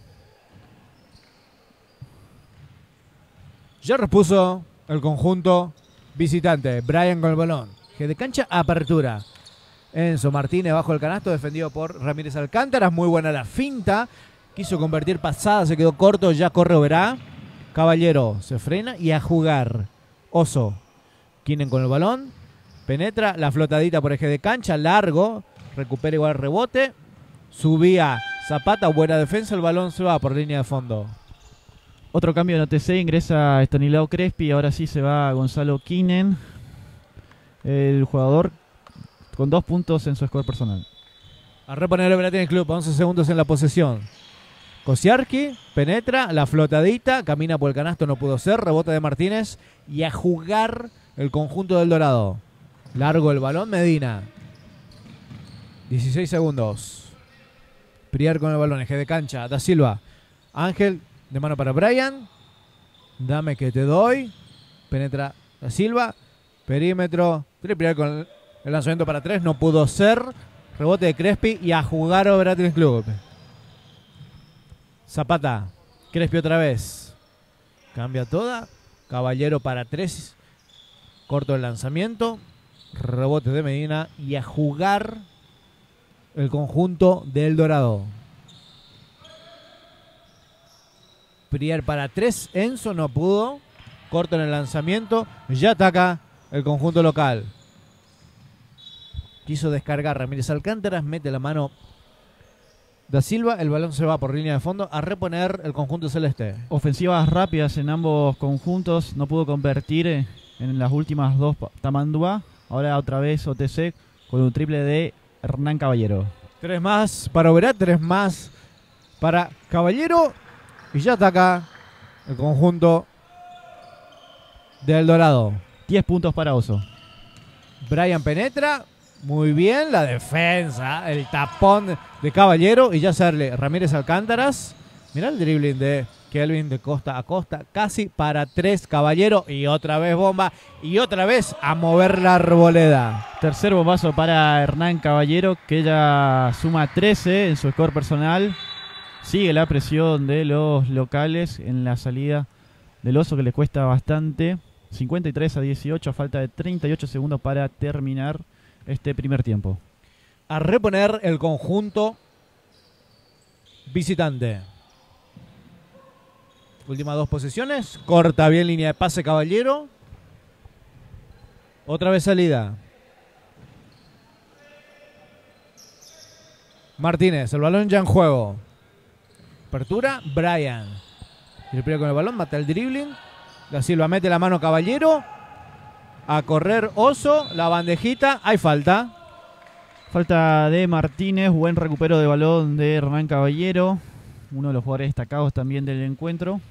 Ya repuso el conjunto visitante. Brian con el balón. Eje de cancha, apertura. Enzo Martínez bajo el canasto, defendido por Ramírez Alcántara. Muy buena la finta. Quiso convertir pasada, se quedó corto. Ya corre Oberá. Caballero se frena y a jugar. Oso. Kinen con el balón. Penetra la flotadita por eje de cancha. Largo. Recupera igual rebote. Subía Zapata. Buena defensa. El balón se va por línea de fondo. Otro cambio en OTC. Ingresa Estanislao Crespi. Ahora sí se va Gonzalo Kinen. El jugador con 2 puntos en su score personal. A reponer el Verá Club. 11 segundos en la posesión. Kosiarski penetra la flotadita. Camina por el canasto. No pudo ser. Rebote de Martínez. Y a jugar el conjunto del Dorado. Largo el balón. Medina. 16 segundos. Prier con el balón. Eje de cancha. Da Silva. Ángel. De mano para Brian. Dame que te doy. Penetra Da Silva. Perímetro. Prier con el lanzamiento para 3. No pudo ser. Rebote de Crespi. Y a jugar Oberá Tennis Club. Zapata. Crespi otra vez. Cambia toda. Caballero para 3. Corto el lanzamiento. Rebote de Medina. Y a jugar el conjunto del Dorado. Prier para 3. Enzo no pudo. Corto en el lanzamiento. Ya ataca el conjunto local. Quiso descargar Ramírez Alcántara. Mete la mano Da Silva. El balón se va por línea de fondo a reponer el conjunto celeste. Ofensivas rápidas en ambos conjuntos. No pudo convertir en las últimas 2 Tamanduá. Ahora otra vez OTC con un triple de Hernán Caballero. 3 más para Oberá. 3 más para Caballero. Y ya ataca el conjunto del Dorado. 10 puntos para Oso. Brian penetra. Muy bien la defensa. El tapón de Caballero. Y ya sale Ramírez Alcántaras. Mirá el dribbling de Kelvin de costa a costa. Casi para 3 Caballero. Y otra vez bomba. Y otra vez a mover la arboleda. Tercer bombazo para Hernán Caballero, que ya suma 13 en su score personal. Sigue la presión de los locales en la salida del Oso, que le cuesta bastante. 53-18, a falta de 38 segundos para terminar este primer tiempo. A reponer el conjunto visitante. Últimas 2 posesiones. Corta bien línea de pase Caballero. Otra vez salida. Martínez, el balón ya en juego. Apertura, Brian. El primero con el balón, mata el dribbling. Da Silva mete la mano Caballero. A correr Oso, la bandejita, hay falta. Falta de Martínez, buen recupero de balón de Hernán Caballero. Uno de los jugadores destacados también del encuentro.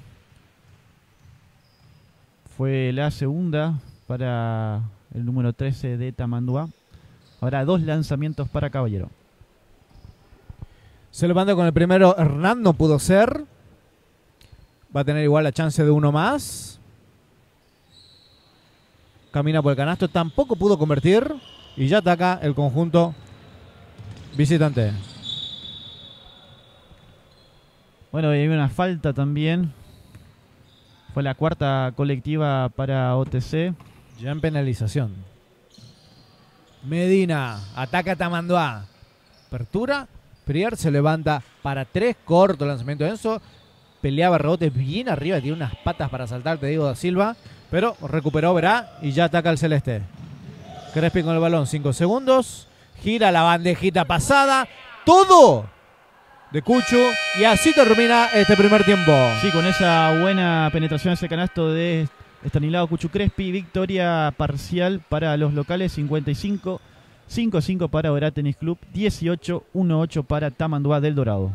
Fue la segunda para el número 13 de Tamanduá. Ahora 2 lanzamientos para Caballero. Se levanta con el primero Hernán, no pudo ser. Va a tener igual la chance de uno más. Camina por el canasto, tampoco pudo convertir. Y ya ataca el conjunto visitante. Bueno, y hay una falta también. Fue la 4ª colectiva para OTC. Ya en penalización. Medina, ataca a Tamanduá. Apertura. Prier se levanta para 3, corto lanzamiento de Enzo. Peleaba rebotes bien arriba, tiene unas patas para saltar, te digo, Da Silva. Pero recuperó Verá y ya ataca el celeste. Crespi con el balón, 5 segundos. Gira la bandejita pasada. Todo de Cuchu. Y así termina este primer tiempo. Sí, con esa buena penetración, ese canasto de Estanislao Cuchu Crespi. Victoria parcial para los locales, 55-5 para Oberá Tennis Club, 18-18 para Tamanduá del Dorado.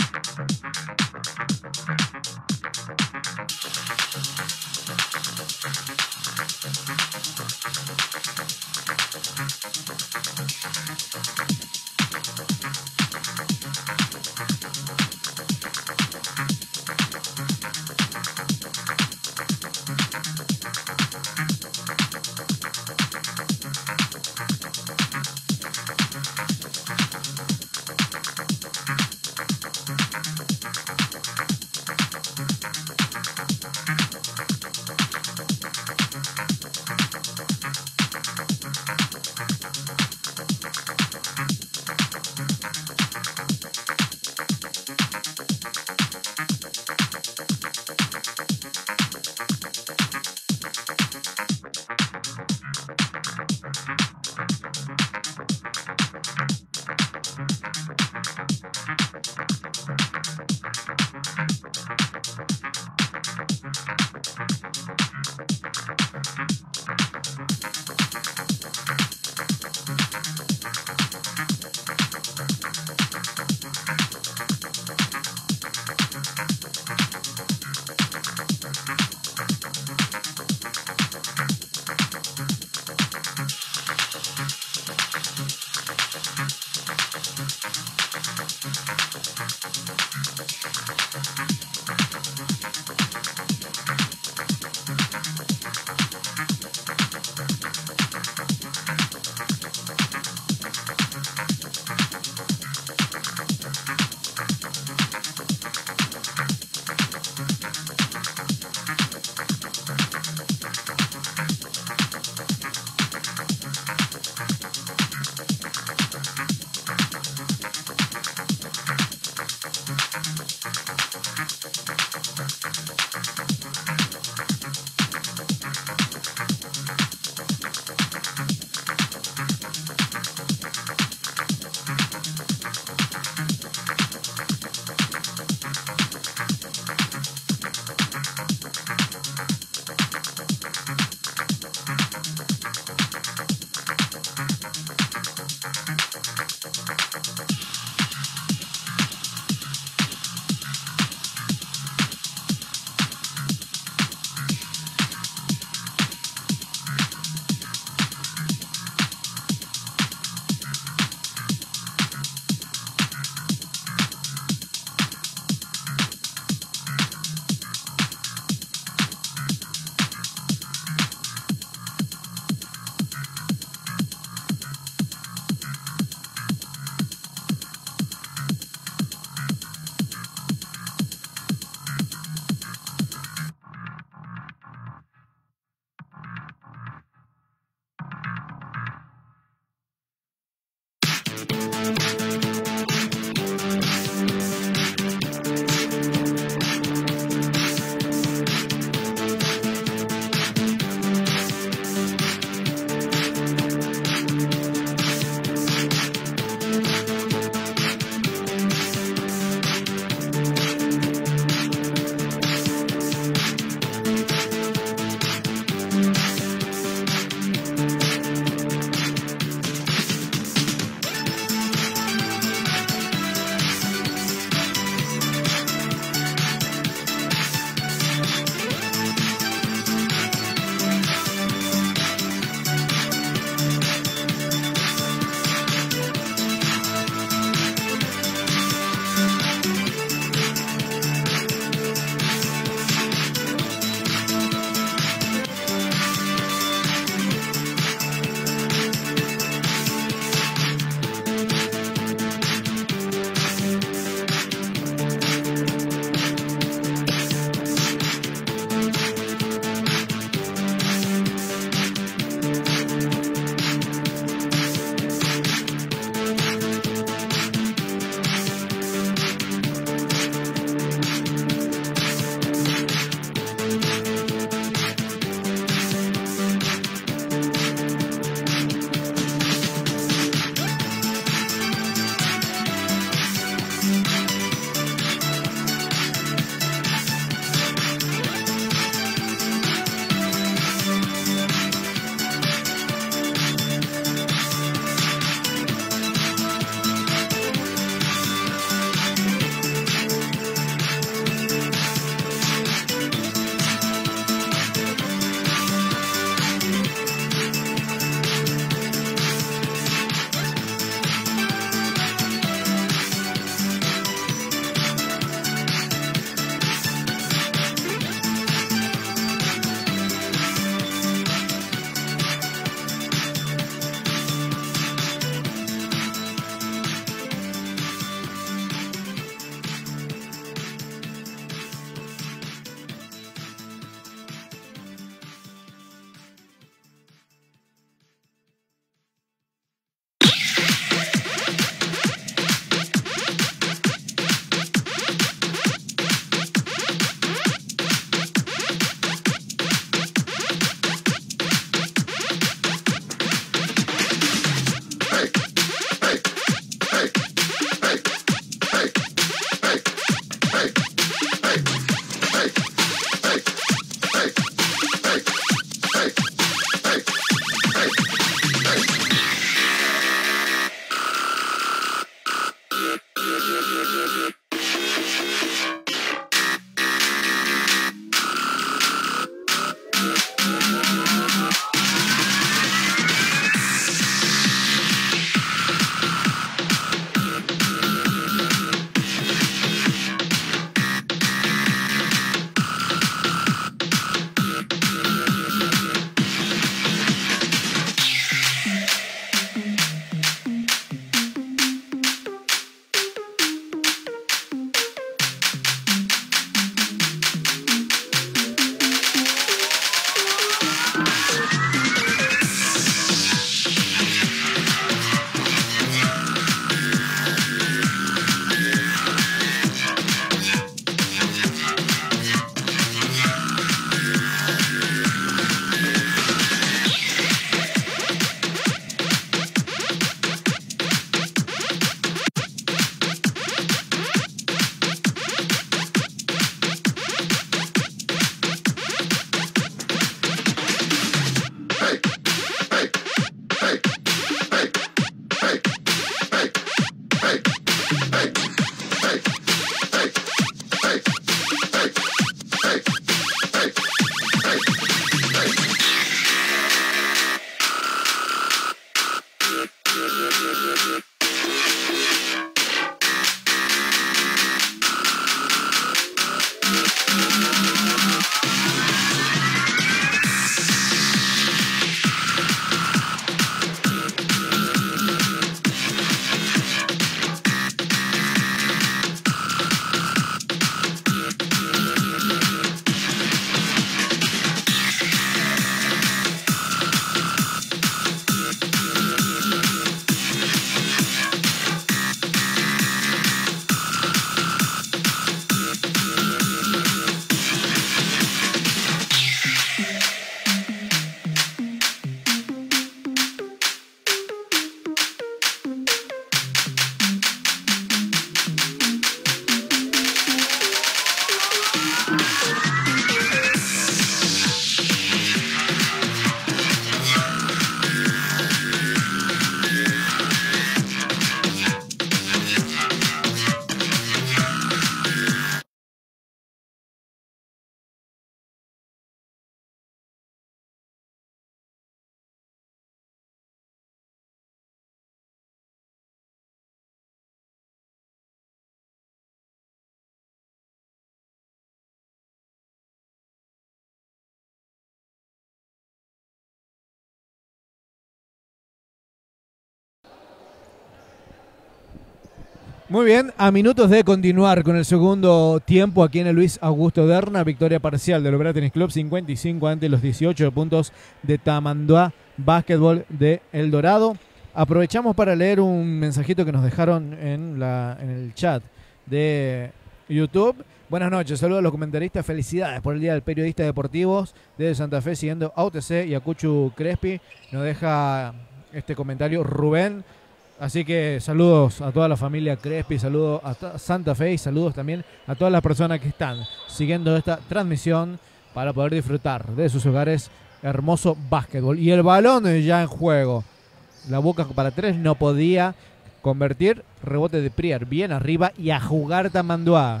Muy bien, a minutos de continuar con el segundo tiempo aquí en el Luis Augusto Derna, victoria parcial del Oberá Tennis Club 55 ante los 18 puntos de Tamanduá Básquetbol de El Dorado. Aprovechamos para leer un mensajito que nos dejaron en el chat de YouTube. Buenas noches, saludos a los comentaristas, felicidades por el Día del Periodista Deportivos de Santa Fe, siguiendo a UTC y a Cuchu Crespi. Nos deja este comentario Rubén. Así que saludos a toda la familia Crespi, saludos a Santa Fe y saludos también a todas las personas que están siguiendo esta transmisión para poder disfrutar de sus hogares hermoso básquetbol. Y el balón ya en juego. La Boca para 3 no podía convertir. Rebote de Prier bien arriba y a jugar Tamanduá.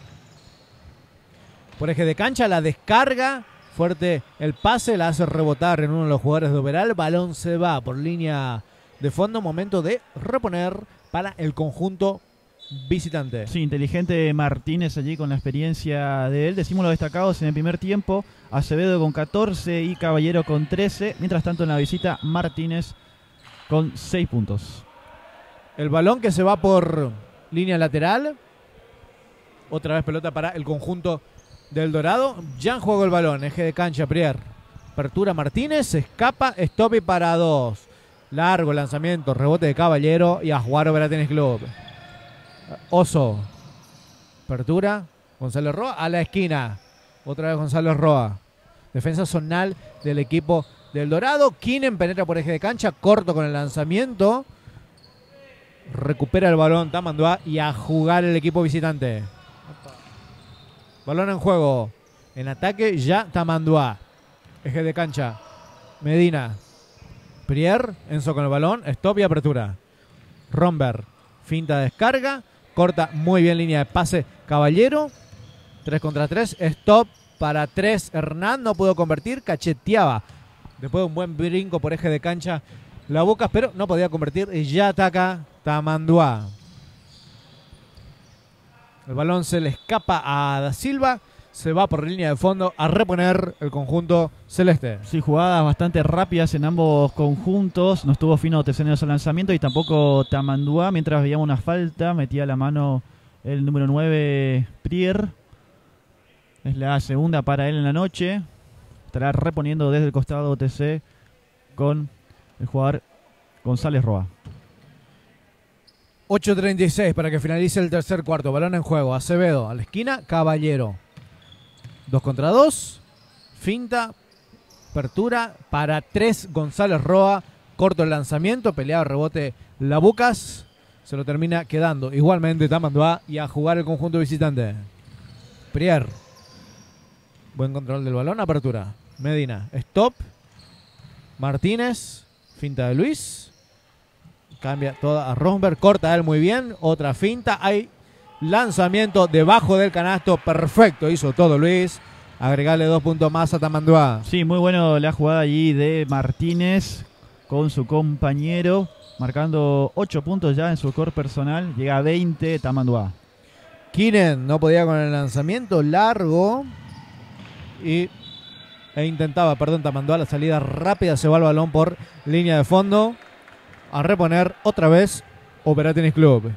Por eje de cancha la descarga. Fuerte el pase, la hace rebotar en uno de los jugadores de Oberá. Balón se va por línea de fondo, momento de reponer para el conjunto visitante. Sí, inteligente Martínez allí con la experiencia de él. Decimos los destacados en el primer tiempo. Acevedo con 14 y Caballero con 13. Mientras tanto en la visita Martínez con 6 puntos. El balón que se va por línea lateral. Otra vez pelota para el conjunto del Dorado. Ya en juego el balón, eje de cancha Prier. Apertura Martínez, se escapa, stop y para 2. Largo lanzamiento, rebote de Caballero y a jugar Oberá Tennis Club. Oso. Apertura. González Roa a la esquina. Otra vez González Roa. Defensa zonal del equipo del Dorado. Kinen penetra por eje de cancha. Corto con el lanzamiento. Recupera el balón Tamanduá y a jugar el equipo visitante. Balón en juego. En ataque ya Tamanduá. Eje de cancha. Medina. Prier, Enzo con el balón, stop y apertura. Romberg, finta descarga, corta muy bien línea de pase Caballero. 3 contra 3, stop para 3. Hernán no pudo convertir, cacheteaba. Después de un buen brinco por eje de cancha, la Boca, pero no podía convertir y ya ataca Tamanduá. El balón se le escapa a Da Silva. Se va por línea de fondo a reponer el conjunto celeste. Sí, jugadas bastante rápidas en ambos conjuntos. No estuvo fino OTC en el lanzamiento y tampoco Tamanduá. Mientras veíamos una falta, metía la mano el número 9 Prier. Es la segunda para él en la noche. Estará reponiendo desde el costado OTC con el jugador González Roa. 8:36 para que finalice el tercer cuarto. Balón en juego. Acevedo a la esquina. Caballero. 2 contra 2. Finta. Apertura para 3. González Roa. Corto el lanzamiento. Peleado rebote Labucas. Se lo termina quedando. Igualmente Tamanduá y a jugar el conjunto visitante. Prier. Buen control del balón. Apertura. Medina. Stop. Martínez. Finta de Luis. Cambia toda a Rosberg. Corta él muy bien. Otra finta. Hay lanzamiento debajo del canasto. Perfecto. Hizo todo Luis. Agregarle 2 puntos más a Tamanduá. Sí, muy bueno la jugada allí de Martínez con su compañero. Marcando 8 puntos ya en su score personal. Llega a 20 Tamanduá. Kinen no podía con el lanzamiento largo. E intentaba, Tamanduá la salida rápida. Se va el balón por línea de fondo. A reponer otra vez Oberá Tennis Club.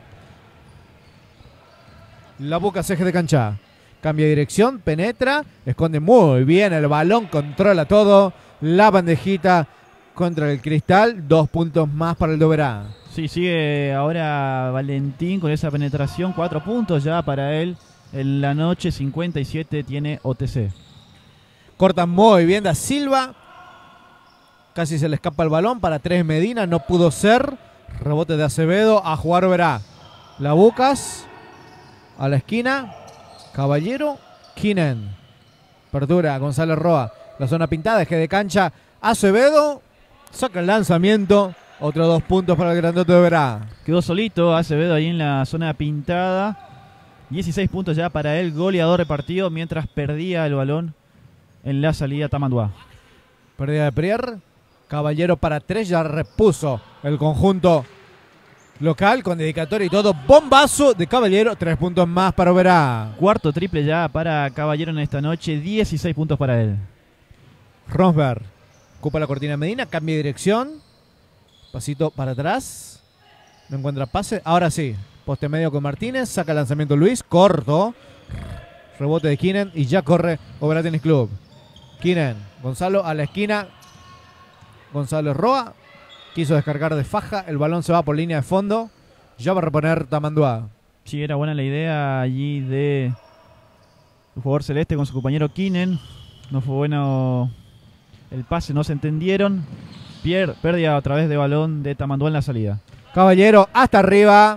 La Boca eje de cancha. Cambia de dirección, penetra, esconde muy bien el balón, controla todo. La bandejita contra el cristal. 2 puntos más para el de Oberá. Sí, sigue ahora Valentín con esa penetración. 4 puntos ya para él. En la noche 57 tiene OTC. Corta muy bien Da Silva. Casi se le escapa el balón para 3 Medina. No pudo ser. Rebote de Acevedo. A jugar Oberá. La Bucas. A la esquina. Caballero. Kinen. Apertura. González Roa. La zona pintada. Eje de cancha. Acevedo. Saca el lanzamiento. Otros 2 puntos para el grandote de Oberá. Quedó solito Acevedo ahí en la zona pintada. 16 puntos ya para él. Goleador repartido mientras perdía el balón en la salida Tamanduá. Pérdida de Prier. Caballero para 3, ya repuso el conjunto local con dedicatoria y todo. Bombazo de Caballero, 3 puntos más para Oberá. Cuarto triple ya para Caballero en esta noche, 16 puntos para él. Rosberg ocupa la cortina de Medina, cambia de dirección. Pasito para atrás. No encuentra pase. Ahora sí, Poste medio con Martínez. Saca el lanzamiento Luis. Corto. Rebote de Kinen y ya corre Oberá Tenis Club. Kinen. Gonzalo a la esquina. Gonzalo Roa. Quiso descargar de faja. El balón se va por línea de fondo. Ya va a reponer Tamanduá. Sí, era buena la idea allí de el jugador celeste con su compañero Kinen. No fue bueno el pase, no se entendieron. Pérdida a través de balón de Tamanduá en la salida. Caballero hasta arriba.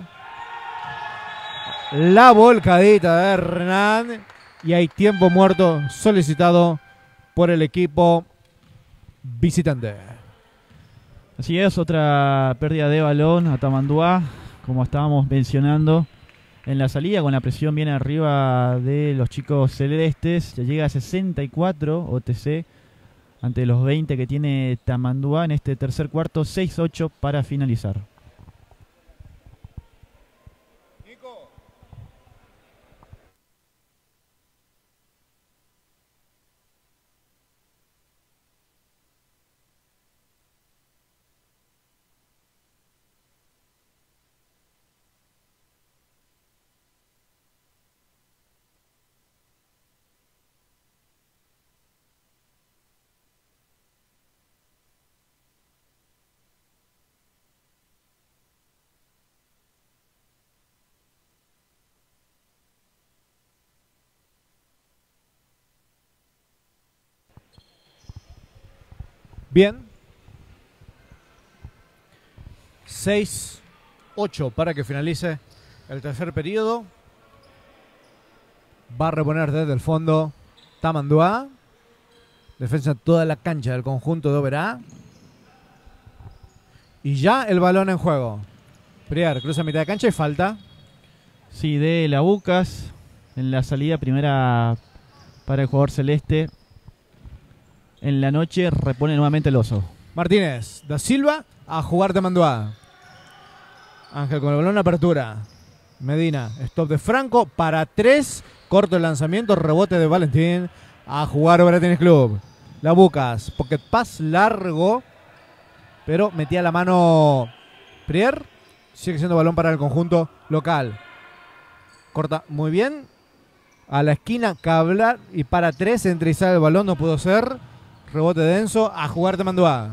La volcadita de Hernán. Y hay tiempo muerto solicitado por el equipo visitante. Así es, otra pérdida de balón a Tamanduá, como estábamos mencionando en la salida, con la presión bien arriba de los chicos celestes. Ya llega a 64 OTC ante los 20 que tiene Tamanduá en este tercer cuarto. 6-8 para finalizar. Bien. 6-8 para que finalice el tercer periodo. Va a reponer desde el fondo Tamanduá. Defensa en toda la cancha del conjunto de Oberá. Y ya el balón en juego. Prier cruza a mitad de cancha y falta. Sí, de Labucas en la salida primera para el jugador celeste. En la noche repone nuevamente el oso. Martínez, da Silva a jugar Tamanduá. Ángel con el balón en apertura. Medina, stop de Franco para 3. Corto el lanzamiento, rebote de Valentín. A jugar Oberá Tenis Club. Labucas, pocket pass largo. Pero metía la mano Prier. Sigue siendo balón para el conjunto local. Corta muy bien. A la esquina, Cablar. Y para 3, entre y sale el balón, no pudo ser. Rebote denso, a jugar Tamanduá.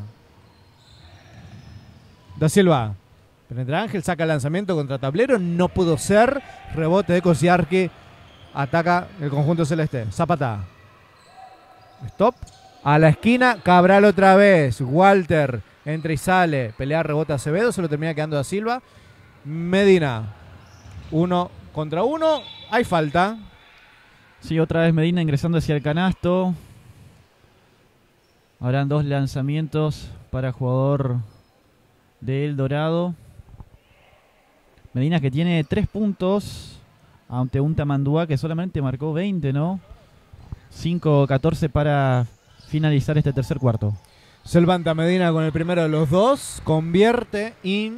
Da Silva. Penetra Ángel, saca el lanzamiento contra tablero. No pudo ser. Rebote de Kosiarski. Ataca el conjunto celeste. Zapata. Stop. A la esquina, Cabral otra vez. Walter entra y sale. Pelea, rebota Acevedo. Se lo termina quedando Da Silva. Medina. 1 contra 1. Hay falta. Sí, otra vez Medina ingresando hacia el canasto. Habrán 2 lanzamientos para el jugador de El Dorado. Medina que tiene 3 puntos ante un Tamanduá que solamente marcó 20, ¿no? 5-14 para finalizar este tercer cuarto. Se levanta Medina con el primero de los 2. Convierte y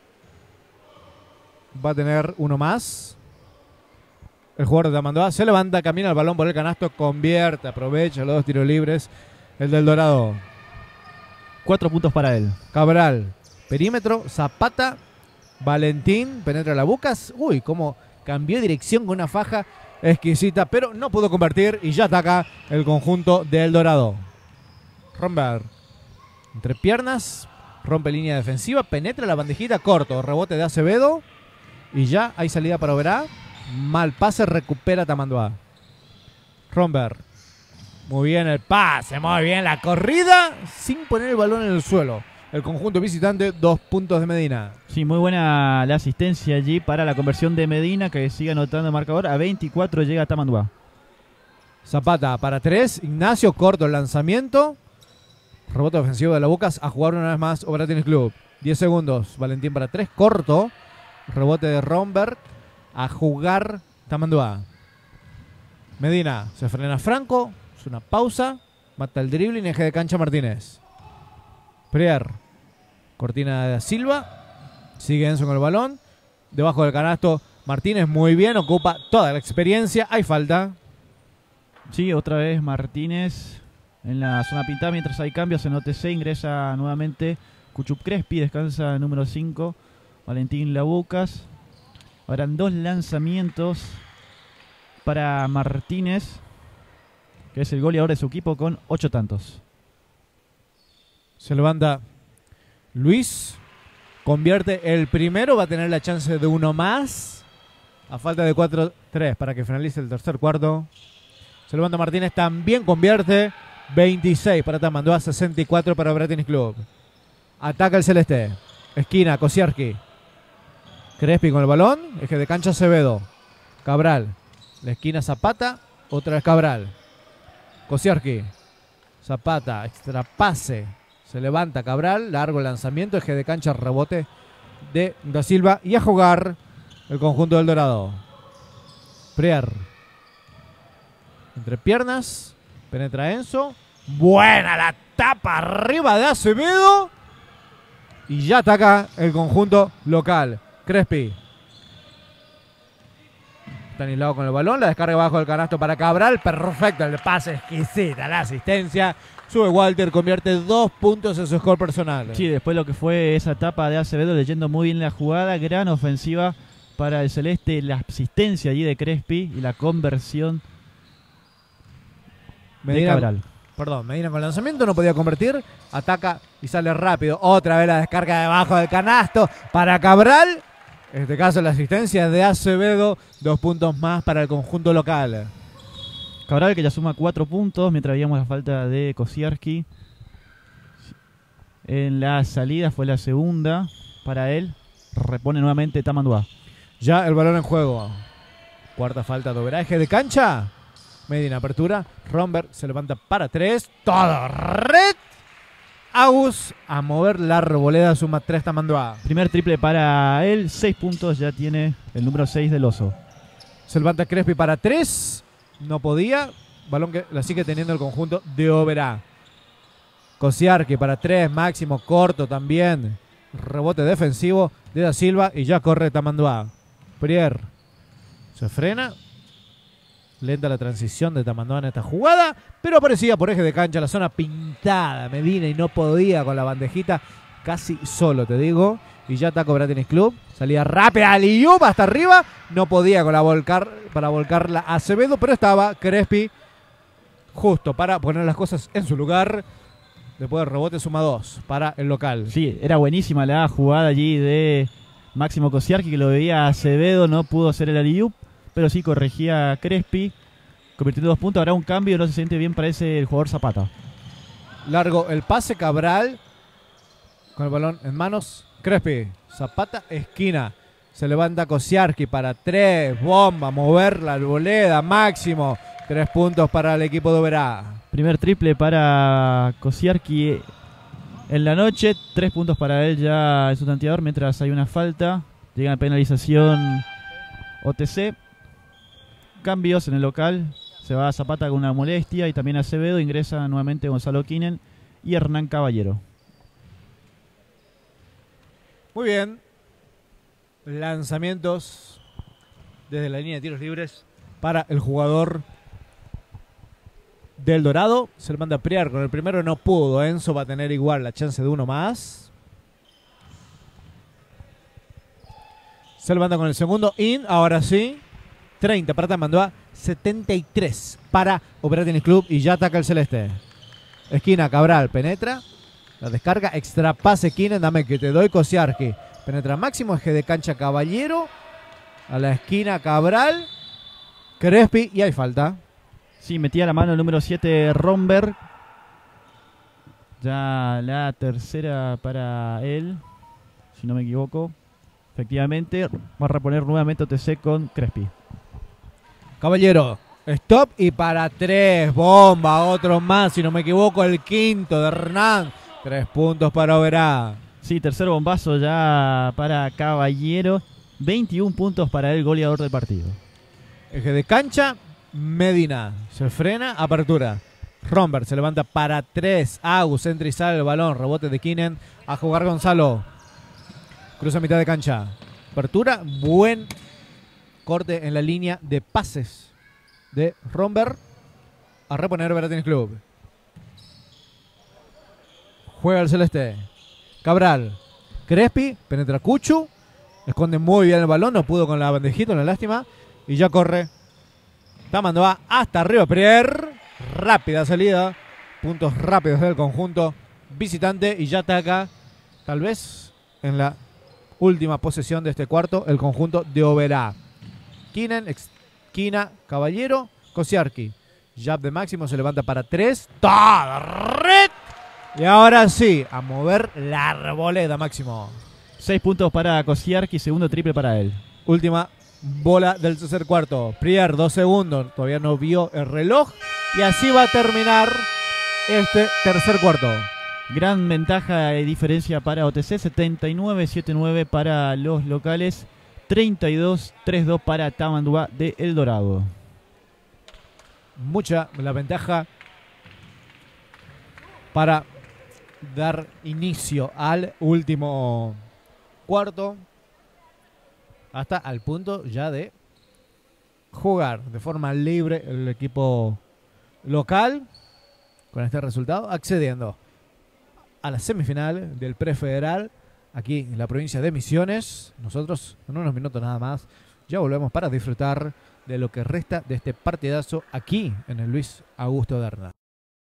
va a tener uno más. El jugador de Tamanduá se levanta, camina el balón por el canasto, convierte, aprovecha los 2 tiros libres. El del Dorado. 4 puntos para él. Cabral. Perímetro. Zapata. Valentín. Penetra Labucas. Uy, cómo cambió dirección con una faja exquisita. Pero no pudo convertir. Y ya ataca el conjunto del Dorado. Romper. Entre piernas. Rompe línea defensiva. Penetra la bandejita. Corto. Rebote de Acevedo. Y ya hay salida para Oberá. Mal pase. Recupera Tamanduá. Romper. Muy bien el pase, muy bien la corrida, sin poner el balón en el suelo. El conjunto visitante, 2 puntos de Medina. Sí, muy buena la asistencia allí para la conversión de Medina, que sigue anotando el marcador. A 24 llega Tamanduá. Zapata para 3, Ignacio, corto el lanzamiento. Rebote ofensivo de Labucas, a jugar una vez más Oberá Tenis Club. 10 segundos, Valentín para 3, corto. Rebote de Romberg, a jugar Tamanduá. Medina, se frena Franco. Una pausa, mata el dribbling, eje de cancha Martínez. Prier, cortina de Da Silva, sigue Enzo con el balón, debajo del canasto Martínez muy bien, ocupa toda la experiencia, hay falta. Sí, otra vez Martínez en la zona pintada mientras hay cambios en OTC, ingresa nuevamente Cuchup Crespi, descansa el número 5, Valentín Labucas. Habrán 2 lanzamientos para Martínez, que es el goleador de su equipo con 8 tantos. Se levanta Luis. Convierte el primero. Va a tener la chance de uno más. A falta de 4-3 para que finalice el tercer cuarto. Se levanta Martínez. También convierte. 26 para Tamanduá. 64 para Obra Tenis Club. Ataca el celeste. Esquina. Kosiarski. Crespi con el balón. Eje de cancha Acevedo. Cabral. La esquina Zapata. Otra vez Cabral. Kosiarski. Zapata. Extra pase. Se levanta Cabral. Largo el lanzamiento. Eje de cancha. Rebote de Da Silva. Y a jugar el conjunto del Dorado. Prier. Entre piernas. Penetra Enzo. Buena la tapa arriba de Acevedo. Y ya ataca el conjunto local. Crespi. Stanislao con el balón. La descarga abajo del canasto para Cabral. Perfecto el pase. Exquisita la asistencia. Sube Walter. Convierte 2 puntos en su score personal. Sí, después lo que fue esa etapa de Acevedo, leyendo muy bien la jugada. Gran ofensiva para el celeste. La asistencia allí de Crespi y la conversión de Cabral. Medina con lanzamiento, no podía convertir. Ataca y sale rápido. Otra vez la descarga debajo del canasto para Cabral. En este caso la asistencia de Acevedo. 2 puntos más para el conjunto local. Cabral que ya suma 4 puntos, mientras veíamos la falta de Kosiarski. En la salida fue la segunda para él. Repone nuevamente Tamanduá. Ya el balón en juego. Cuarta falta de Overaje de cancha. Medina apertura. Romberg se levanta para 3. Todo red. Agus a mover la arboleda. Suma 3 Tamanduá. Primer triple para él. 6 puntos ya tiene el número 6 del Oso. Se levanta Crespi para 3. No podía. Balón que la sigue teniendo el conjunto de Oberá. Kosiarski para 3. Máximo corto también. Rebote defensivo de Da Silva. Y ya corre Tamanduá. Prier se frena. Lenta la transición de Tamanduá en esta jugada, pero aparecía por eje de cancha la zona pintada Medina y no podía con la bandejita, casi solo te digo. Y ya ataca Obra Tenis Club. Salía rápida, Aliup hasta arriba. No podía con la para volcarla a Acevedo, pero estaba Crespi justo para poner las cosas en su lugar. Después del rebote suma 2 para el local. Sí, era buenísima la jugada allí de Máximo Kosiarski, que lo veía Acevedo, no pudo hacer el alley-oop, pero sí corregía a Crespi, convirtiendo 2 puntos. Habrá un cambio, no se siente bien, parece el jugador Zapata. Largo el pase, Cabral con el balón en manos. Crespi, Zapata, esquina. Se levanta Kosiarski para 3. Bomba, mover la arboleda, Máximo. 3 puntos para el equipo de Oberá. Primer triple para Kosiarski en la noche. 3 puntos para él ya en su tanteador, mientras hay una falta. Llega a penalización OTC. Cambios en el local. Se va a Zapata con una molestia y también Acevedo. Ingresa nuevamente Gonzalo Kinen y Hernán Caballero. Muy bien. Lanzamientos desde la línea de tiros libres para el jugador del Dorado. Se le manda a Prier con el primero, no pudo. Enzo va a tener igual la chance de uno más. Se levanta con el segundo. Ahora sí. 30 para Tamanduá. 73 para Obra Tenis Club. Y ya ataca el celeste. Esquina, Cabral penetra. La descarga, extra pase Kinen. Dame que te doy, Kosiarski. Penetra Máximo, eje de cancha Caballero. A la esquina Cabral. Crespi y hay falta. Sí, metía la mano el número 7 Romberg. Ya la tercera para él, si no me equivoco. Efectivamente, va a reponer nuevamente OTC con Crespi. Caballero, stop y para 3. Bomba, otro más, si no me equivoco, el quinto de Hernán. 3 puntos para Oberá. Sí, tercer bombazo ya para Caballero. 21 puntos para el goleador del partido. Eje de cancha, Medina. Se frena, apertura. Romberg se levanta para 3. Agus entra y sale el balón. Rebote de Kinen. A jugar Gonzalo. Cruza mitad de cancha. Apertura, buen corte en la línea de pases de Romberg. A reponer Obra Tenis Club. Juega el celeste. Cabral. Crespi. Penetra Cuchu. Esconde muy bien el balón, no pudo con la bandejita, una lástima. Y ya corre Tamanduá hasta arriba Prier. Rápida salida. Puntos rápidos del conjunto visitante. Y ya ataca, tal vez en la última posesión de este cuarto, el conjunto de Oberá. Kinen, esquina, Caballero, Kosiarki. Jab de Máximo, se levanta para 3. ¡Toda red! Y ahora sí, a mover la arboleda Máximo. 6 puntos para Kosiarki, segundo triple para él. Última bola del tercer cuarto. Prier, 2 segundos. Todavía no vio el reloj. Y así va a terminar este tercer cuarto. Gran ventaja y diferencia para OTC. 79-79 para los locales. 32-32 para Tamanduá de El Dorado. Mucha la ventaja para dar inicio al último cuarto, hasta al punto ya de jugar de forma libre el equipo local, con este resultado accediendo a la semifinal del prefederal aquí en la provincia de Misiones. Nosotros en unos minutos nada más ya volvemos para disfrutar de lo que resta de este partidazo aquí en el Luis Augusto Derna.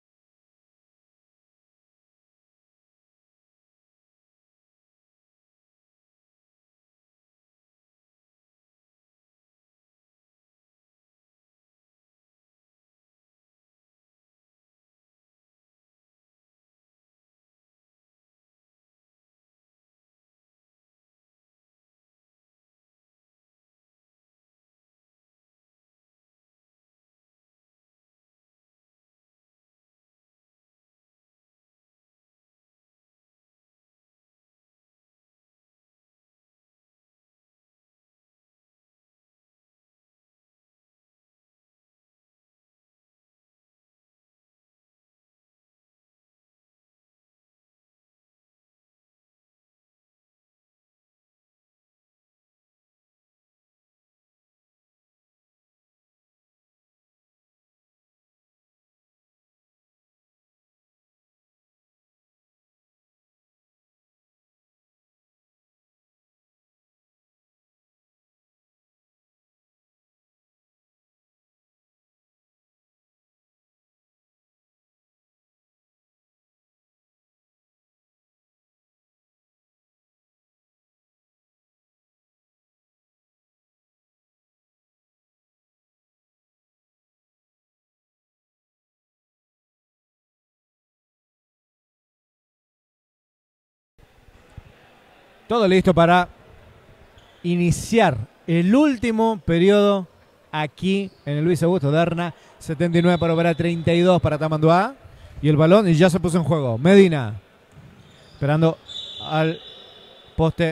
Todo listo para iniciar el último periodo aquí en el Luis Augusto Derna. 79 para Oberá, 32 para Tamanduá. Y el balón ya se puso en juego. Medina esperando al poste.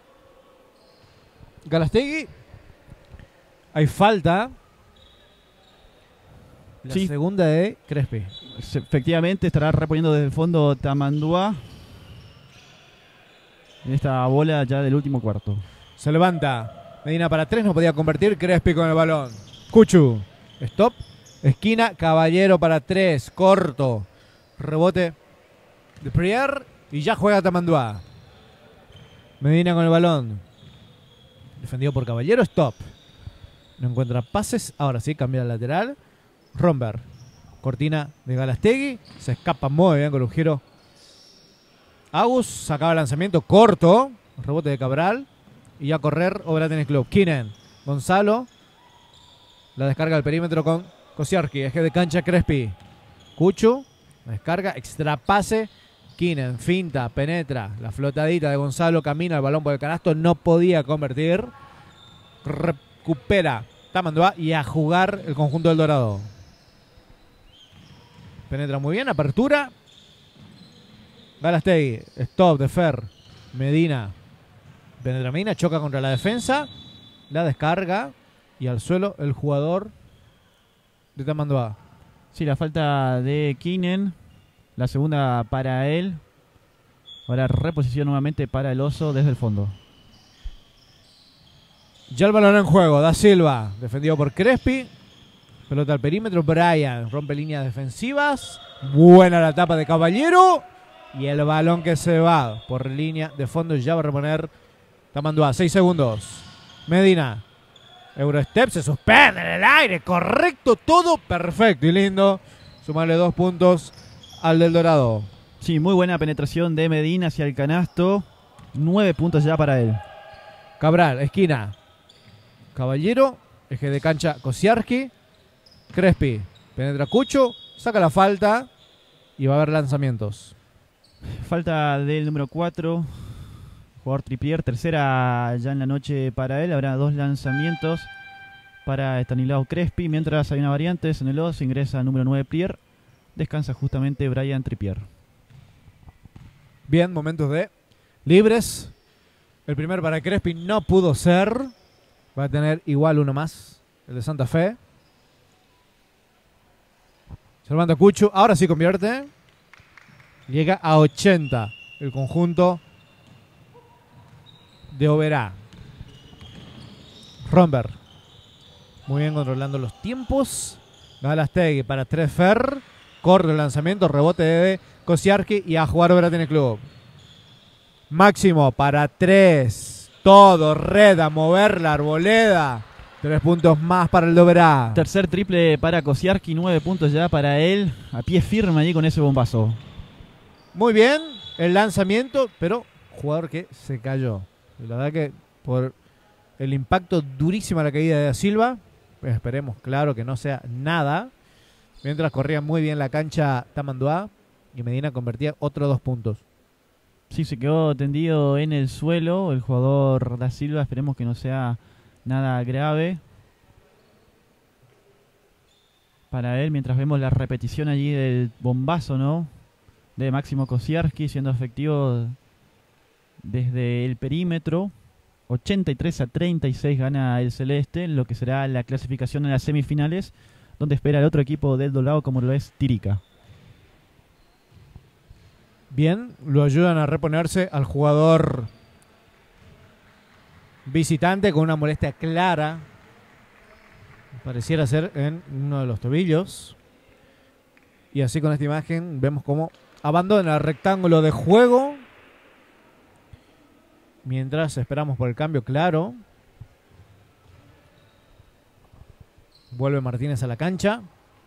Galastegui. Hay falta. La segunda de Crespi. Efectivamente, estará reponiendo desde el fondo Tamanduá en esta bola ya del último cuarto. Se levanta Medina para 3, no podía convertir. Crespi con el balón. Cuchu. Stop. Esquina. Caballero para 3. Corto. Rebote de Prier. Y ya juega Tamanduá. Medina con el balón. Defendido por Caballero. Stop. No encuentra pases. Ahora sí, cambia el lateral. Romber. Cortina de Galastegui. Se escapa muy bien con un giro. Agus sacaba el lanzamiento corto. Rebote de Cabral. Y a correr Oberá Tennis Club. Kinen. Gonzalo. La descarga al perímetro con Kosiarki. Eje de cancha Crespi. Cuchu. La descarga. Extra pase. Kinen. Finta. Penetra. La flotadita de Gonzalo. Camina el balón por el canasto. No podía convertir. Recupera Tamanduá. Y a jugar el conjunto del Dorado. Penetra muy bien. Apertura. Galastegui, stop de Fer. Medina. Penetra Medina, choca contra la defensa. La descarga. Y al suelo el jugador de Tamanduá. Sí, la falta de Kinen. La segunda para él. Ahora reposición nuevamente para el Oso desde el fondo. Ya el balón en juego. Da Silva, defendido por Crespi. Pelota al perímetro. Brian rompe líneas defensivas. Buena la tapa de Caballero. Y el balón que se va por línea de fondo ya va a reponer Tamandúa, 6 segundos. Medina. Eurostep se suspende en el aire. Correcto, todo perfecto y lindo. Sumarle 2 puntos al del Dorado. Sí, muy buena penetración de Medina hacia el canasto. 9 puntos ya para él. Cabral, esquina. Caballero, eje de cancha Kosiarski. Crespi, penetra Cucho, saca la falta y va a haber lanzamientos. Falta del número 4, jugador Trippier, tercera ya en la noche para él. Habrá 2 lanzamientos para Stanislao Crespi. Mientras hay una variante en el 2, ingresa el número 9 Plier. Descansa justamente Brian Trippier. Bien, momentos de libres. El primer para Crespi no pudo ser. Va a tener igual uno más, el de Santa Fe. Servando Cucho, ahora sí convierte. Llega a 80 el conjunto de Oberá. Romber. Muy bien controlando los tiempos. Galastegui para 3 Fer. Corre el lanzamiento, rebote de Kosiarski y a jugar Oberá tiene club. Máximo para 3. Todo, red, a mover la arboleda. 3 puntos más para el de Oberá. Tercer triple para Kosiarski, 9 puntos ya para él. A pie firme allí con ese bombazo. Muy bien el lanzamiento, pero jugador que se cayó. La verdad que por el impacto durísimo a la caída de Da Silva, pues esperemos, claro, que no sea nada. Mientras corría muy bien la cancha Tamandúa y Medina convertía otros 2 puntos. Sí, se quedó tendido en el suelo el jugador Da Silva. Esperemos que no sea nada grave para él. Mientras vemos la repetición allí del bombazo, ¿no?, de Máximo Kosiarski siendo efectivo desde el perímetro. 83-36 gana el Celeste en lo que será la clasificación en las semifinales, donde espera el otro equipo del Dorado como lo es Tirica. Bien, lo ayudan a reponerse al jugador visitante con una molestia clara. Pareciera ser en uno de los tobillos. Y así con esta imagen vemos cómo abandona el rectángulo de juego. Mientras esperamos por el cambio, claro. Vuelve Martínez a la cancha.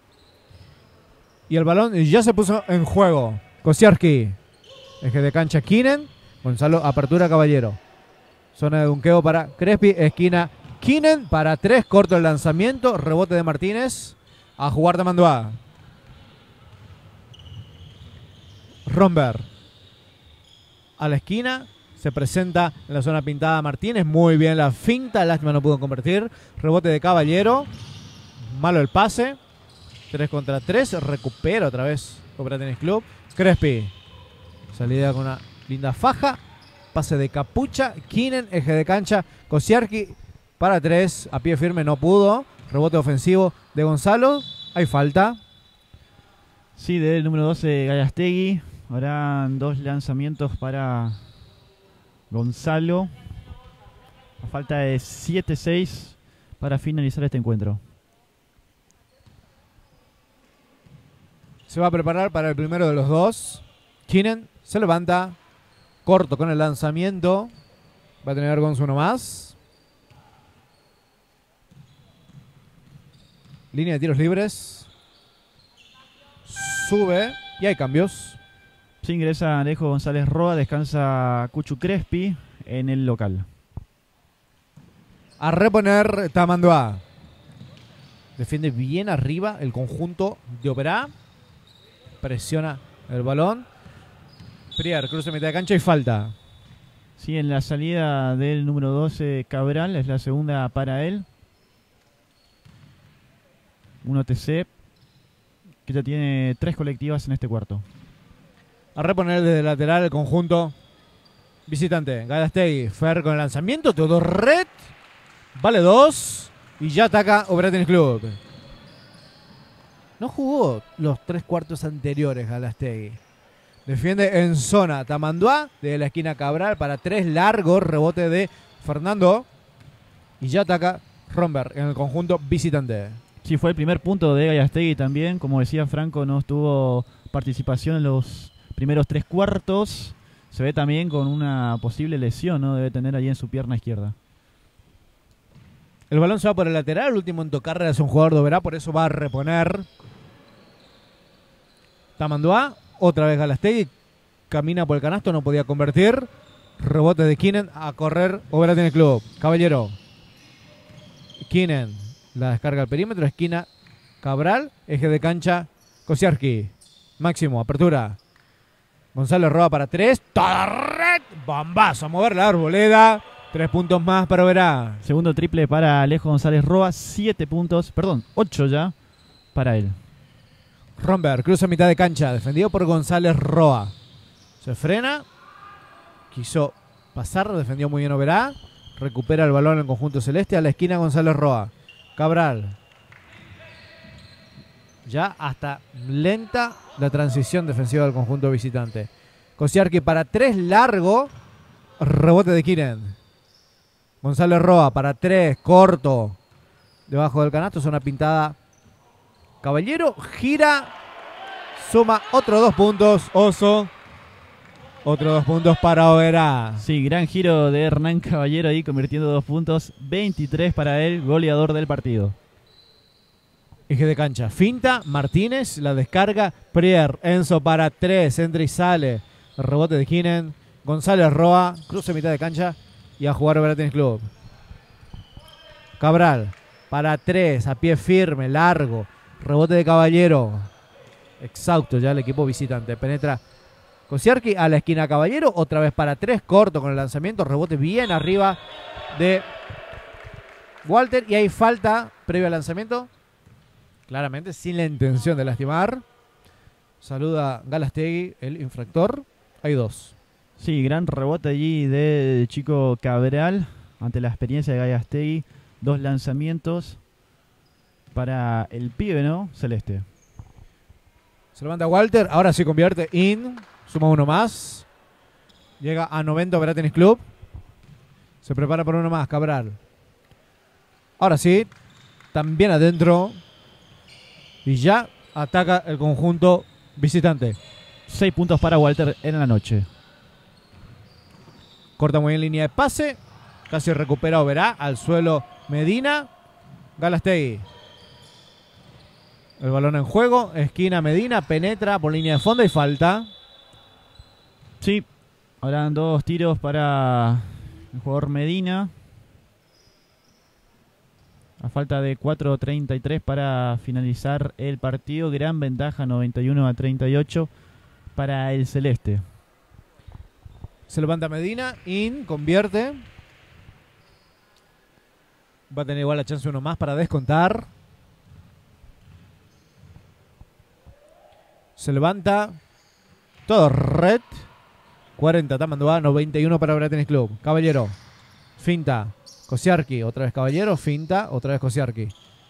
Y el balón ya se puso en juego. Kosiarski. Eje de cancha Kinen. Gonzalo, apertura Caballero. Zona de dunqueo para Crespi. Esquina Kinen para 3. Corto el lanzamiento. Rebote de Martínez. A jugar de Manduá. Romber. A la esquina. Se presenta en la zona pintada Martínez. Muy bien la finta. Lástima no pudo convertir. Rebote de Caballero. Malo el pase. 3 contra 3. Recupera otra vez Oberá Tenis Club. Crespi. Salida con una linda faja. Pase de Capucha. Kinen. Eje de cancha. Kosiarski para 3. A pie firme no pudo. Rebote ofensivo de Gonzalo. Hay falta. Sí, del número 12 Galastegui. Habrán 2 lanzamientos para Gonzalo. A falta de 7-6 para finalizar este encuentro. Se va a preparar para el primero de los 2. Kinen se levanta. Corto con el lanzamiento. Va a tener Gonzo uno más. Línea de tiros libres. Sube. Y hay cambios. Se ingresa Alejo González Roa. Descansa Cuchu Crespi en el local. A reponer Tamandúa. Defiende bien arriba el conjunto de Oberá. Presiona el balón. Prier, cruce mitad de cancha y falta. Sí, en la salida del número 12 Cabral. Es la segunda para él. Un OTC que ya tiene 3 colectivas en este cuarto. A reponer desde lateral el conjunto visitante. Galastegui. Fer con el lanzamiento. Todo red. Vale 2. Y ya ataca Oberá Tenis Club. No jugó los 3 cuartos anteriores Galastegui. Defiende en zona Tamandúa. De la esquina Cabral para 3 largos. Rebote de Fernando. Y ya ataca Romber en el conjunto visitante. Sí, fue el primer punto de Galastegui también. Como decía Franco, no tuvo participación en los primeros 3 cuartos. Se ve también con una posible lesión, ¿no? Debe tener ahí en su pierna izquierda. El balón se va por el lateral. El último en tocar es un jugador de Oberá, por eso va a reponer. Tamanduá, otra vez Galastegui. Camina por el canasto, no podía convertir. Rebote de Kinen, a correr. Oberá tiene club. Caballero. Kinen, la descarga al perímetro. Esquina Cabral. Eje de cancha Kosiarski. Máximo, apertura. González Roa para 3. Toda red. Bombazo a mover la arboleda. 3 puntos más para Oberá. Segundo triple para Alejo González Roa. 7 puntos, perdón, 8 ya para él. Romberg cruza mitad de cancha. Defendido por González Roa. Se frena. Quiso pasar. Defendió muy bien Oberá. Recupera el balón en el conjunto celeste. A la esquina González Roa. Cabral. Ya hasta lenta la transición defensiva del conjunto visitante. Kosiarski para 3 largo. Rebote de Kinen. González Roa para 3 corto. Debajo del canasto es una pintada. Caballero gira. Suma otros 2 puntos. Oso. Otros 2 puntos para Oberá. Sí, gran giro de Hernán Caballero ahí convirtiendo 2 puntos. 23 para él, goleador del partido. Eje de cancha. Finta, Martínez, la descarga. Prier, Enzo para 3. Entra y sale. Rebote de Kinen. González Roa. Cruce mitad de cancha. Y a jugar Oberá Tennis Club. Cabral para 3. A pie firme, largo. Rebote de Caballero. Exhausto ya el equipo visitante. Penetra Kosiarski a la esquina Caballero. Otra vez para 3. Corto con el lanzamiento. Rebote bien arriba de Walter. Y hay falta previo al lanzamiento. Claramente sin la intención de lastimar. Saluda Galastegui, el infractor. Hay 2. Sí, gran rebote allí de Chico Cabral ante la experiencia de Galastegui. 2 lanzamientos para el pibe, ¿no? Celeste. Se levanta Walter. Ahora sí convierte in. Suma 1 más. Llega a 90 Oberá Tennis Club. Se prepara por 1 más. Cabral. Ahora sí. También adentro. Y ya ataca el conjunto visitante. 6 puntos para Walter en la noche. Corta muy bien línea de pase. Casi recupera Oberá. Al suelo Medina. Galastegui. El balón en juego. Esquina Medina. Penetra por línea de fondo y falta. Sí, habrán 2 tiros para el jugador Medina. A falta de 4:33 para finalizar el partido. Gran ventaja, 91-38 para el celeste. Se levanta Medina. In. Convierte. Va a tener igual la chance 1 más para descontar. Se levanta. Todo red. 40 Tamanduá. 91 para Oberá Tennis Club. Caballero. Finta. Kosiarski, otra vez Caballero, finta, otra vez Kosiarski.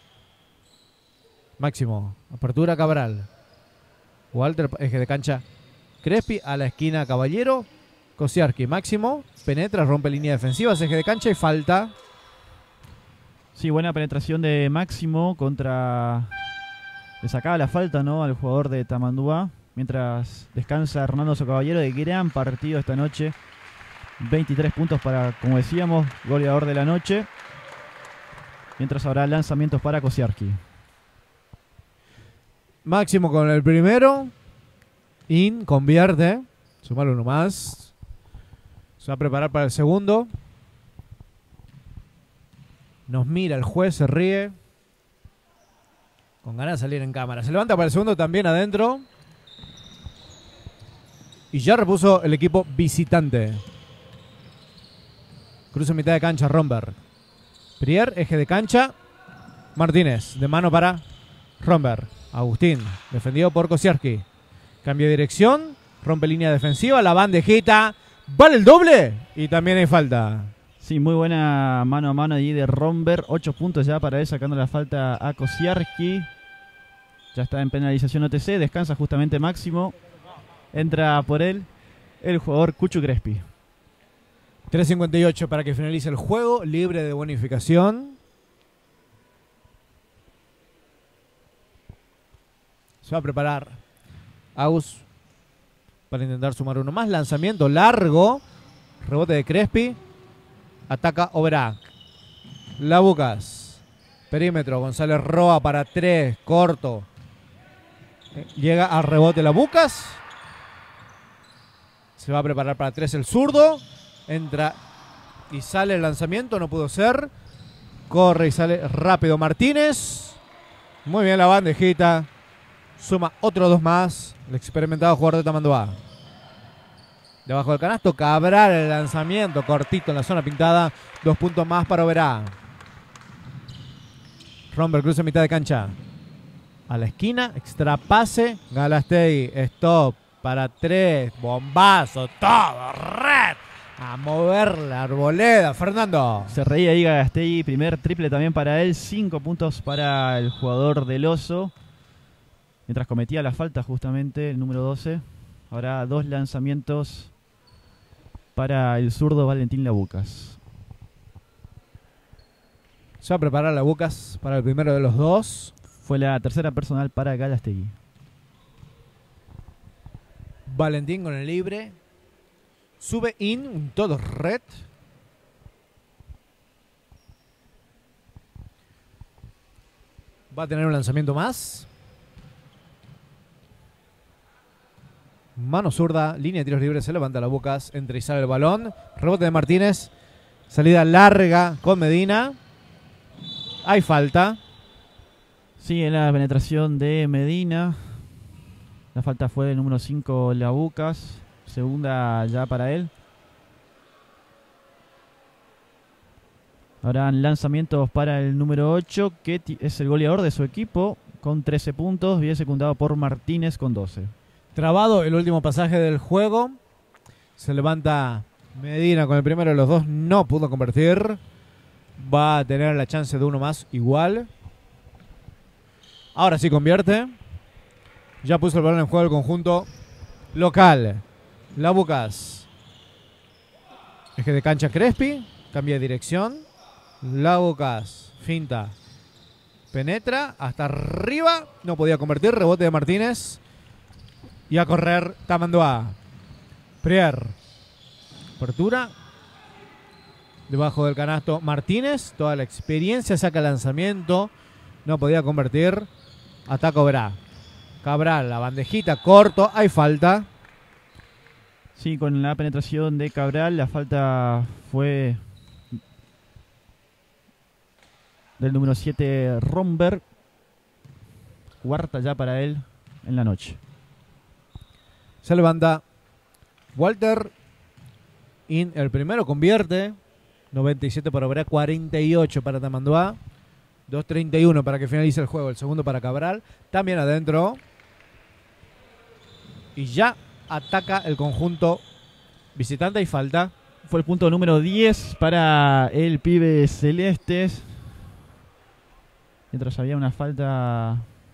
Máximo, apertura Cabral. Walter, eje de cancha. Crespi a la esquina Caballero. Kosiarski, Máximo, penetra, rompe línea defensiva, eje de cancha y falta. Sí, buena penetración de Máximo contra... Le sacaba la falta, ¿no?, al jugador de Tamanduá. Mientras descansa Hernando Caballero, de gran partido esta noche. 23 puntos para, como decíamos, goleador de la noche. Mientras habrá lanzamientos para Kosiarski. Máximo con el primero. In, convierte. Sumar 1 más. Se va a preparar para el segundo. Nos mira el juez, se ríe. Con ganas de salir en cámara. Se levanta para el segundo también adentro. Y ya repuso el equipo visitante. Cruza en mitad de cancha, Romberg. Prier, eje de cancha. Martínez, de mano para Romberg. Agustín, defendido por Kosiarski. Cambio de dirección. Rompe línea defensiva. La bandejita. Vale el doble. Y también hay falta. Sí, muy buena mano a mano allí de Romberg. 8 puntos ya para él, sacando la falta a Kosiarski. Ya está en penalización OTC. Descansa justamente Máximo. Entra por él el jugador Cucho Crespi. 3:58 para que finalice el juego. Libre de bonificación. Se va a preparar Agus para intentar sumar uno más. Lanzamiento largo. Rebote de Crespi. Ataca Oberá. Labucas. Perímetro. González roba para 3. Corto. Llega al rebote Labucas. Se va a preparar para 3 el zurdo. Entra y sale el lanzamiento. No pudo ser. Corre y sale rápido Martínez. Muy bien la bandejita. Suma otro 2 más. El experimentado jugador de Tamanduá. Debajo del canasto, Cabral, el lanzamiento cortito en la zona pintada. 2 puntos más para Oberá. Romber cruza en mitad de cancha. A la esquina, extra pase. Galastei, stop para 3. Bombazo, todo, red. A mover la arboleda, Fernando. Se reía ahí Galastei. Primer triple también para él. 5 puntos para el jugador del Oso. Mientras cometía la falta justamente, el número 12. Ahora 2 lanzamientos para el zurdo Valentín Labucas. Se va a preparar Labucas para el primero de los 2. Fue la tercera personal para Galastei. Valentín con el libre. Sube in, un todo red. Va a tener un lanzamiento más. Mano zurda, línea de tiros libres, se levanta Labucas, entra y sale el balón. Rebote de Martínez. Salida larga con Medina. Hay falta. Sigue la penetración de Medina. La falta fue del número 5 Labucas. Segunda ya para él. Ahora lanzamientos para el número 8, que es el goleador de su equipo, con 13 puntos. Bien secundado por Martínez con 12. Trabado el último pasaje del juego. Se levanta Medina con el primero de los 2. No pudo convertir. Va a tener la chance de uno más igual. Ahora sí convierte. Ya puso el balón en juego el conjunto local. Labucas. Eje de cancha Crespi. Cambia de dirección. Labucas. Finta. Penetra hasta arriba. No podía convertir. Rebote de Martínez. Y a correr Tamanduá. Prier. Apertura. Debajo del canasto Martínez. Toda la experiencia. Saca lanzamiento. No podía convertir. Ataca Oberá. Cabral. La bandejita. Corto. Hay falta. Sí, con la penetración de Cabral. La falta fue del número 7 Romberg. Cuarta ya para él en la noche. Se levanta Walter. El primero convierte. 97 para Oberá, 48 para Tamanduá. 2.31 para que finalice el juego. El segundo para Cabral. También adentro. Y ya ataca el conjunto visitante y falta. Fue el punto número 10 para el pibe Celestes. Mientras había una falta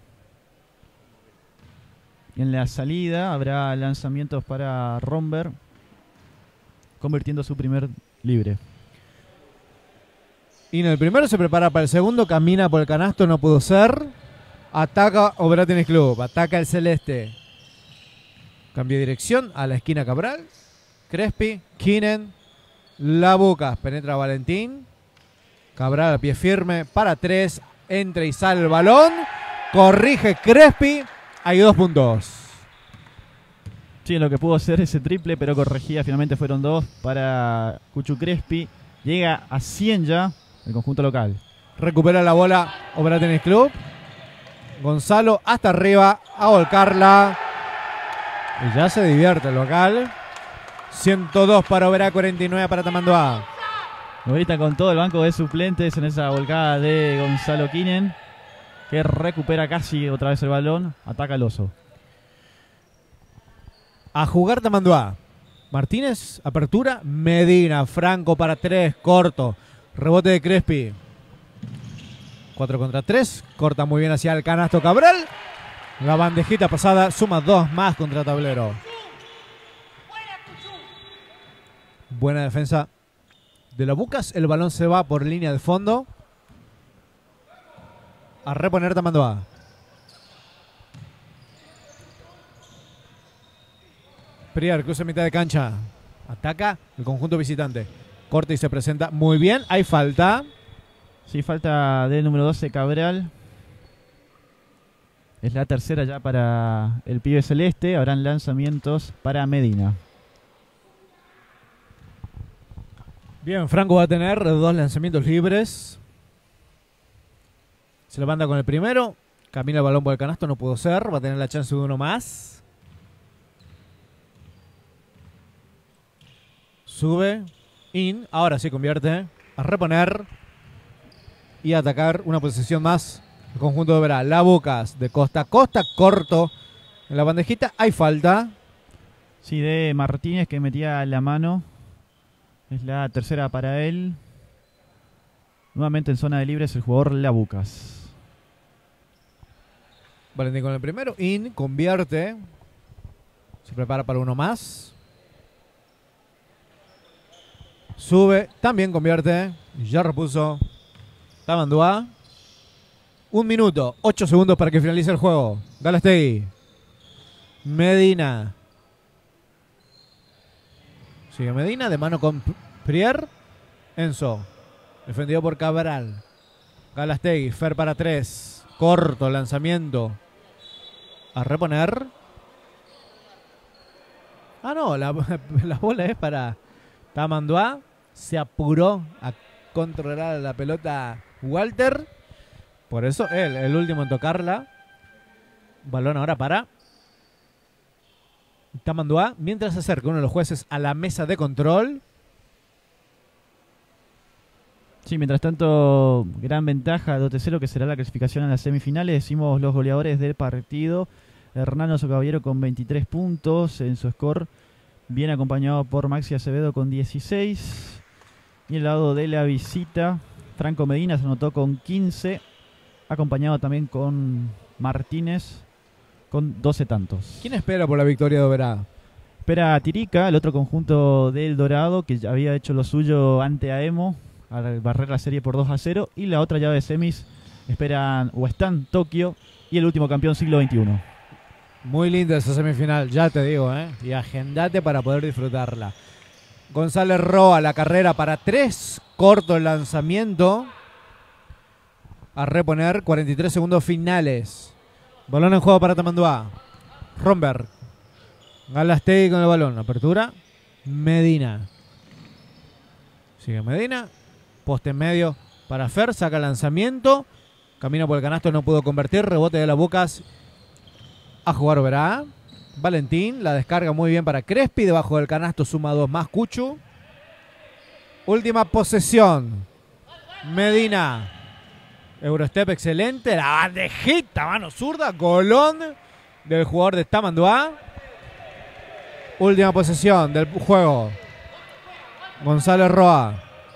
en la salida, habrá lanzamientos para Romberg, convirtiendo su primer libre. Y en el primero se prepara para el segundo, camina por el canasto, no pudo ser. Ataca Oberá Tenis Club, ataca el Celeste. Cambia de dirección a la esquina Cabral. Crespi, Kinen, Labucas, penetra Valentín. Cabral a pie firme para 3, entra y sale el balón. Corrige Crespi. Hay 2 puntos. Sí, lo que pudo ser ese triple, pero corregía. Finalmente fueron 2 para Cuchu Crespi. Llega a 100 ya el conjunto local. Recupera la bola Oberá Tenis Club. Gonzalo hasta arriba a volcarla. Y ya se divierte el local. 102 para Oberá, 49 para Tamanduá. Ahorita con todo el banco de suplentes en esa volcada de Gonzalo Kinen, que recupera casi otra vez el balón. Ataca el Oso. A jugar Tamanduá. Martínez, apertura. Medina, Franco para 3, corto. Rebote de Crespi. 4 contra 3. Corta muy bien hacia el canasto Cabral. La bandejita pasada suma 2 más contra tablero. Buena defensa de Labucas. El balón se va por línea de fondo. A reponer Tamanduá. Prier, cruza mitad de cancha. Ataca el conjunto visitante. Corta y se presenta muy bien. Hay falta. Sí, falta del número 12, Cabral. Es la tercera ya para el pibe celeste. Habrán lanzamientos para Medina. Bien, Franco va a tener 2 lanzamientos libres. Se levanta con el primero. Camina el balón por el canasto, no pudo ser. Va a tener la chance de uno más. Sube. In. Ahora sí convierte. A reponer. Y a atacar una posición más. El conjunto de Oberá. La Bucas de costa a costa. Corto en la bandejita. Hay falta. Sí, de Martínez que metía la mano. Es la tercera para él. Nuevamente en zona de libres el jugador Labucas. Valentín con el primero. In. Convierte. Se prepara para uno más. Sube. También convierte. Ya repuso. Tamandúa. 1 minuto. 8 segundos para que finalice el juego. Galastey. Medina. Sigue Medina. De mano con Prier. Enzo. Defendido por Cabral. Galastey. Fer para 3. Corto lanzamiento. A reponer. Ah, no. La bola es para Tamandúa. Se apuró a controlar la pelota Walter. Por eso él, el último en tocarla. Balón ahora para Tamandúa. Mientras se acerca uno de los jueces a la mesa de control. Sí, mientras tanto, gran ventaja de OT0 que será la clasificación a las semifinales. Decimos los goleadores del partido. Hernán Caballero con 23 puntos en su score. Bien acompañado por Maxi Acevedo con 16. Y el lado de la visita, Franco Medina se anotó con 15. Acompañado también con Martínez con 12 tantos. ¿Quién espera por la victoria de Oberá? Espera a Tirica, el otro conjunto del Dorado, que ya había hecho lo suyo ante Aemo, al barrer la serie por 2-0. Y la otra llave de semis esperan o están Tokio y el último campeón siglo XXI. Muy linda esa semifinal, ya te digo, ¿eh? Y agendate para poder disfrutarla. González Roa, la carrera para 3. Corto el lanzamiento. A reponer, 43 segundos finales. Balón en juego para Tamandúa. Romberg. Galastey con el balón. Apertura. Medina. Sigue Medina. Poste en medio para Fer. Saca el lanzamiento. Camina por el canasto, no pudo convertir. Rebote de la Bucas. A jugar Oberá. Valentín. La descarga muy bien para Crespi. Debajo del canasto suma 2 más Cuchu. Última posesión. Medina. Eurostep excelente. La bandejita, mano zurda. Golón del jugador de Tamandúa. Última posesión del juego. González Roa.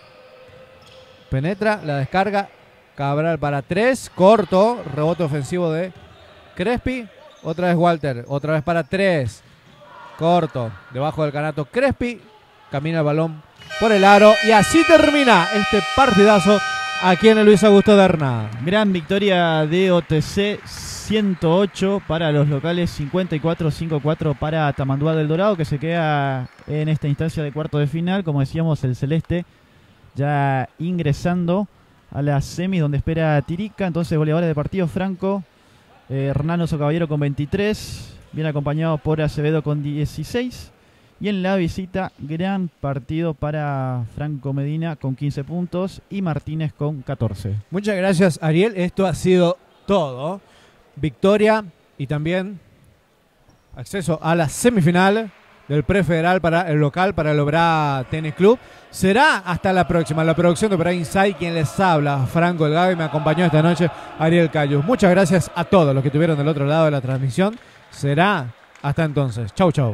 Penetra, la descarga. Cabral para 3. Corto. Rebote ofensivo de Crespi. Otra vez Walter. Otra vez para 3. Corto. Debajo del canasto Crespi. Camina el balón por el aro. Y así termina este partidazo aquí en el Luis Augusto Derna. Gran victoria de OTC, 108 para los locales, 54-54 para Tamandúa del Dorado, que se queda en esta instancia de cuarto de final. Como decíamos, el celeste ya ingresando a la semis donde espera Tirica. Entonces, goleadores de partido, Franco, Hernán Caballero con 23, bien acompañado por Acevedo con 16. Y en la visita, gran partido para Franco Medina con 15 puntos y Martínez con 14. Muchas gracias, Ariel. Esto ha sido todo. Victoria y también acceso a la semifinal del prefederal para el local, para el Oberá Tenis Club. Será hasta la próxima. La producción de Oberá Inside, quien les habla, Franco Delgado, y me acompañó esta noche Ariel Cayus. Muchas gracias a todos los que estuvieron del otro lado de la transmisión. Será hasta entonces. Chau, chau.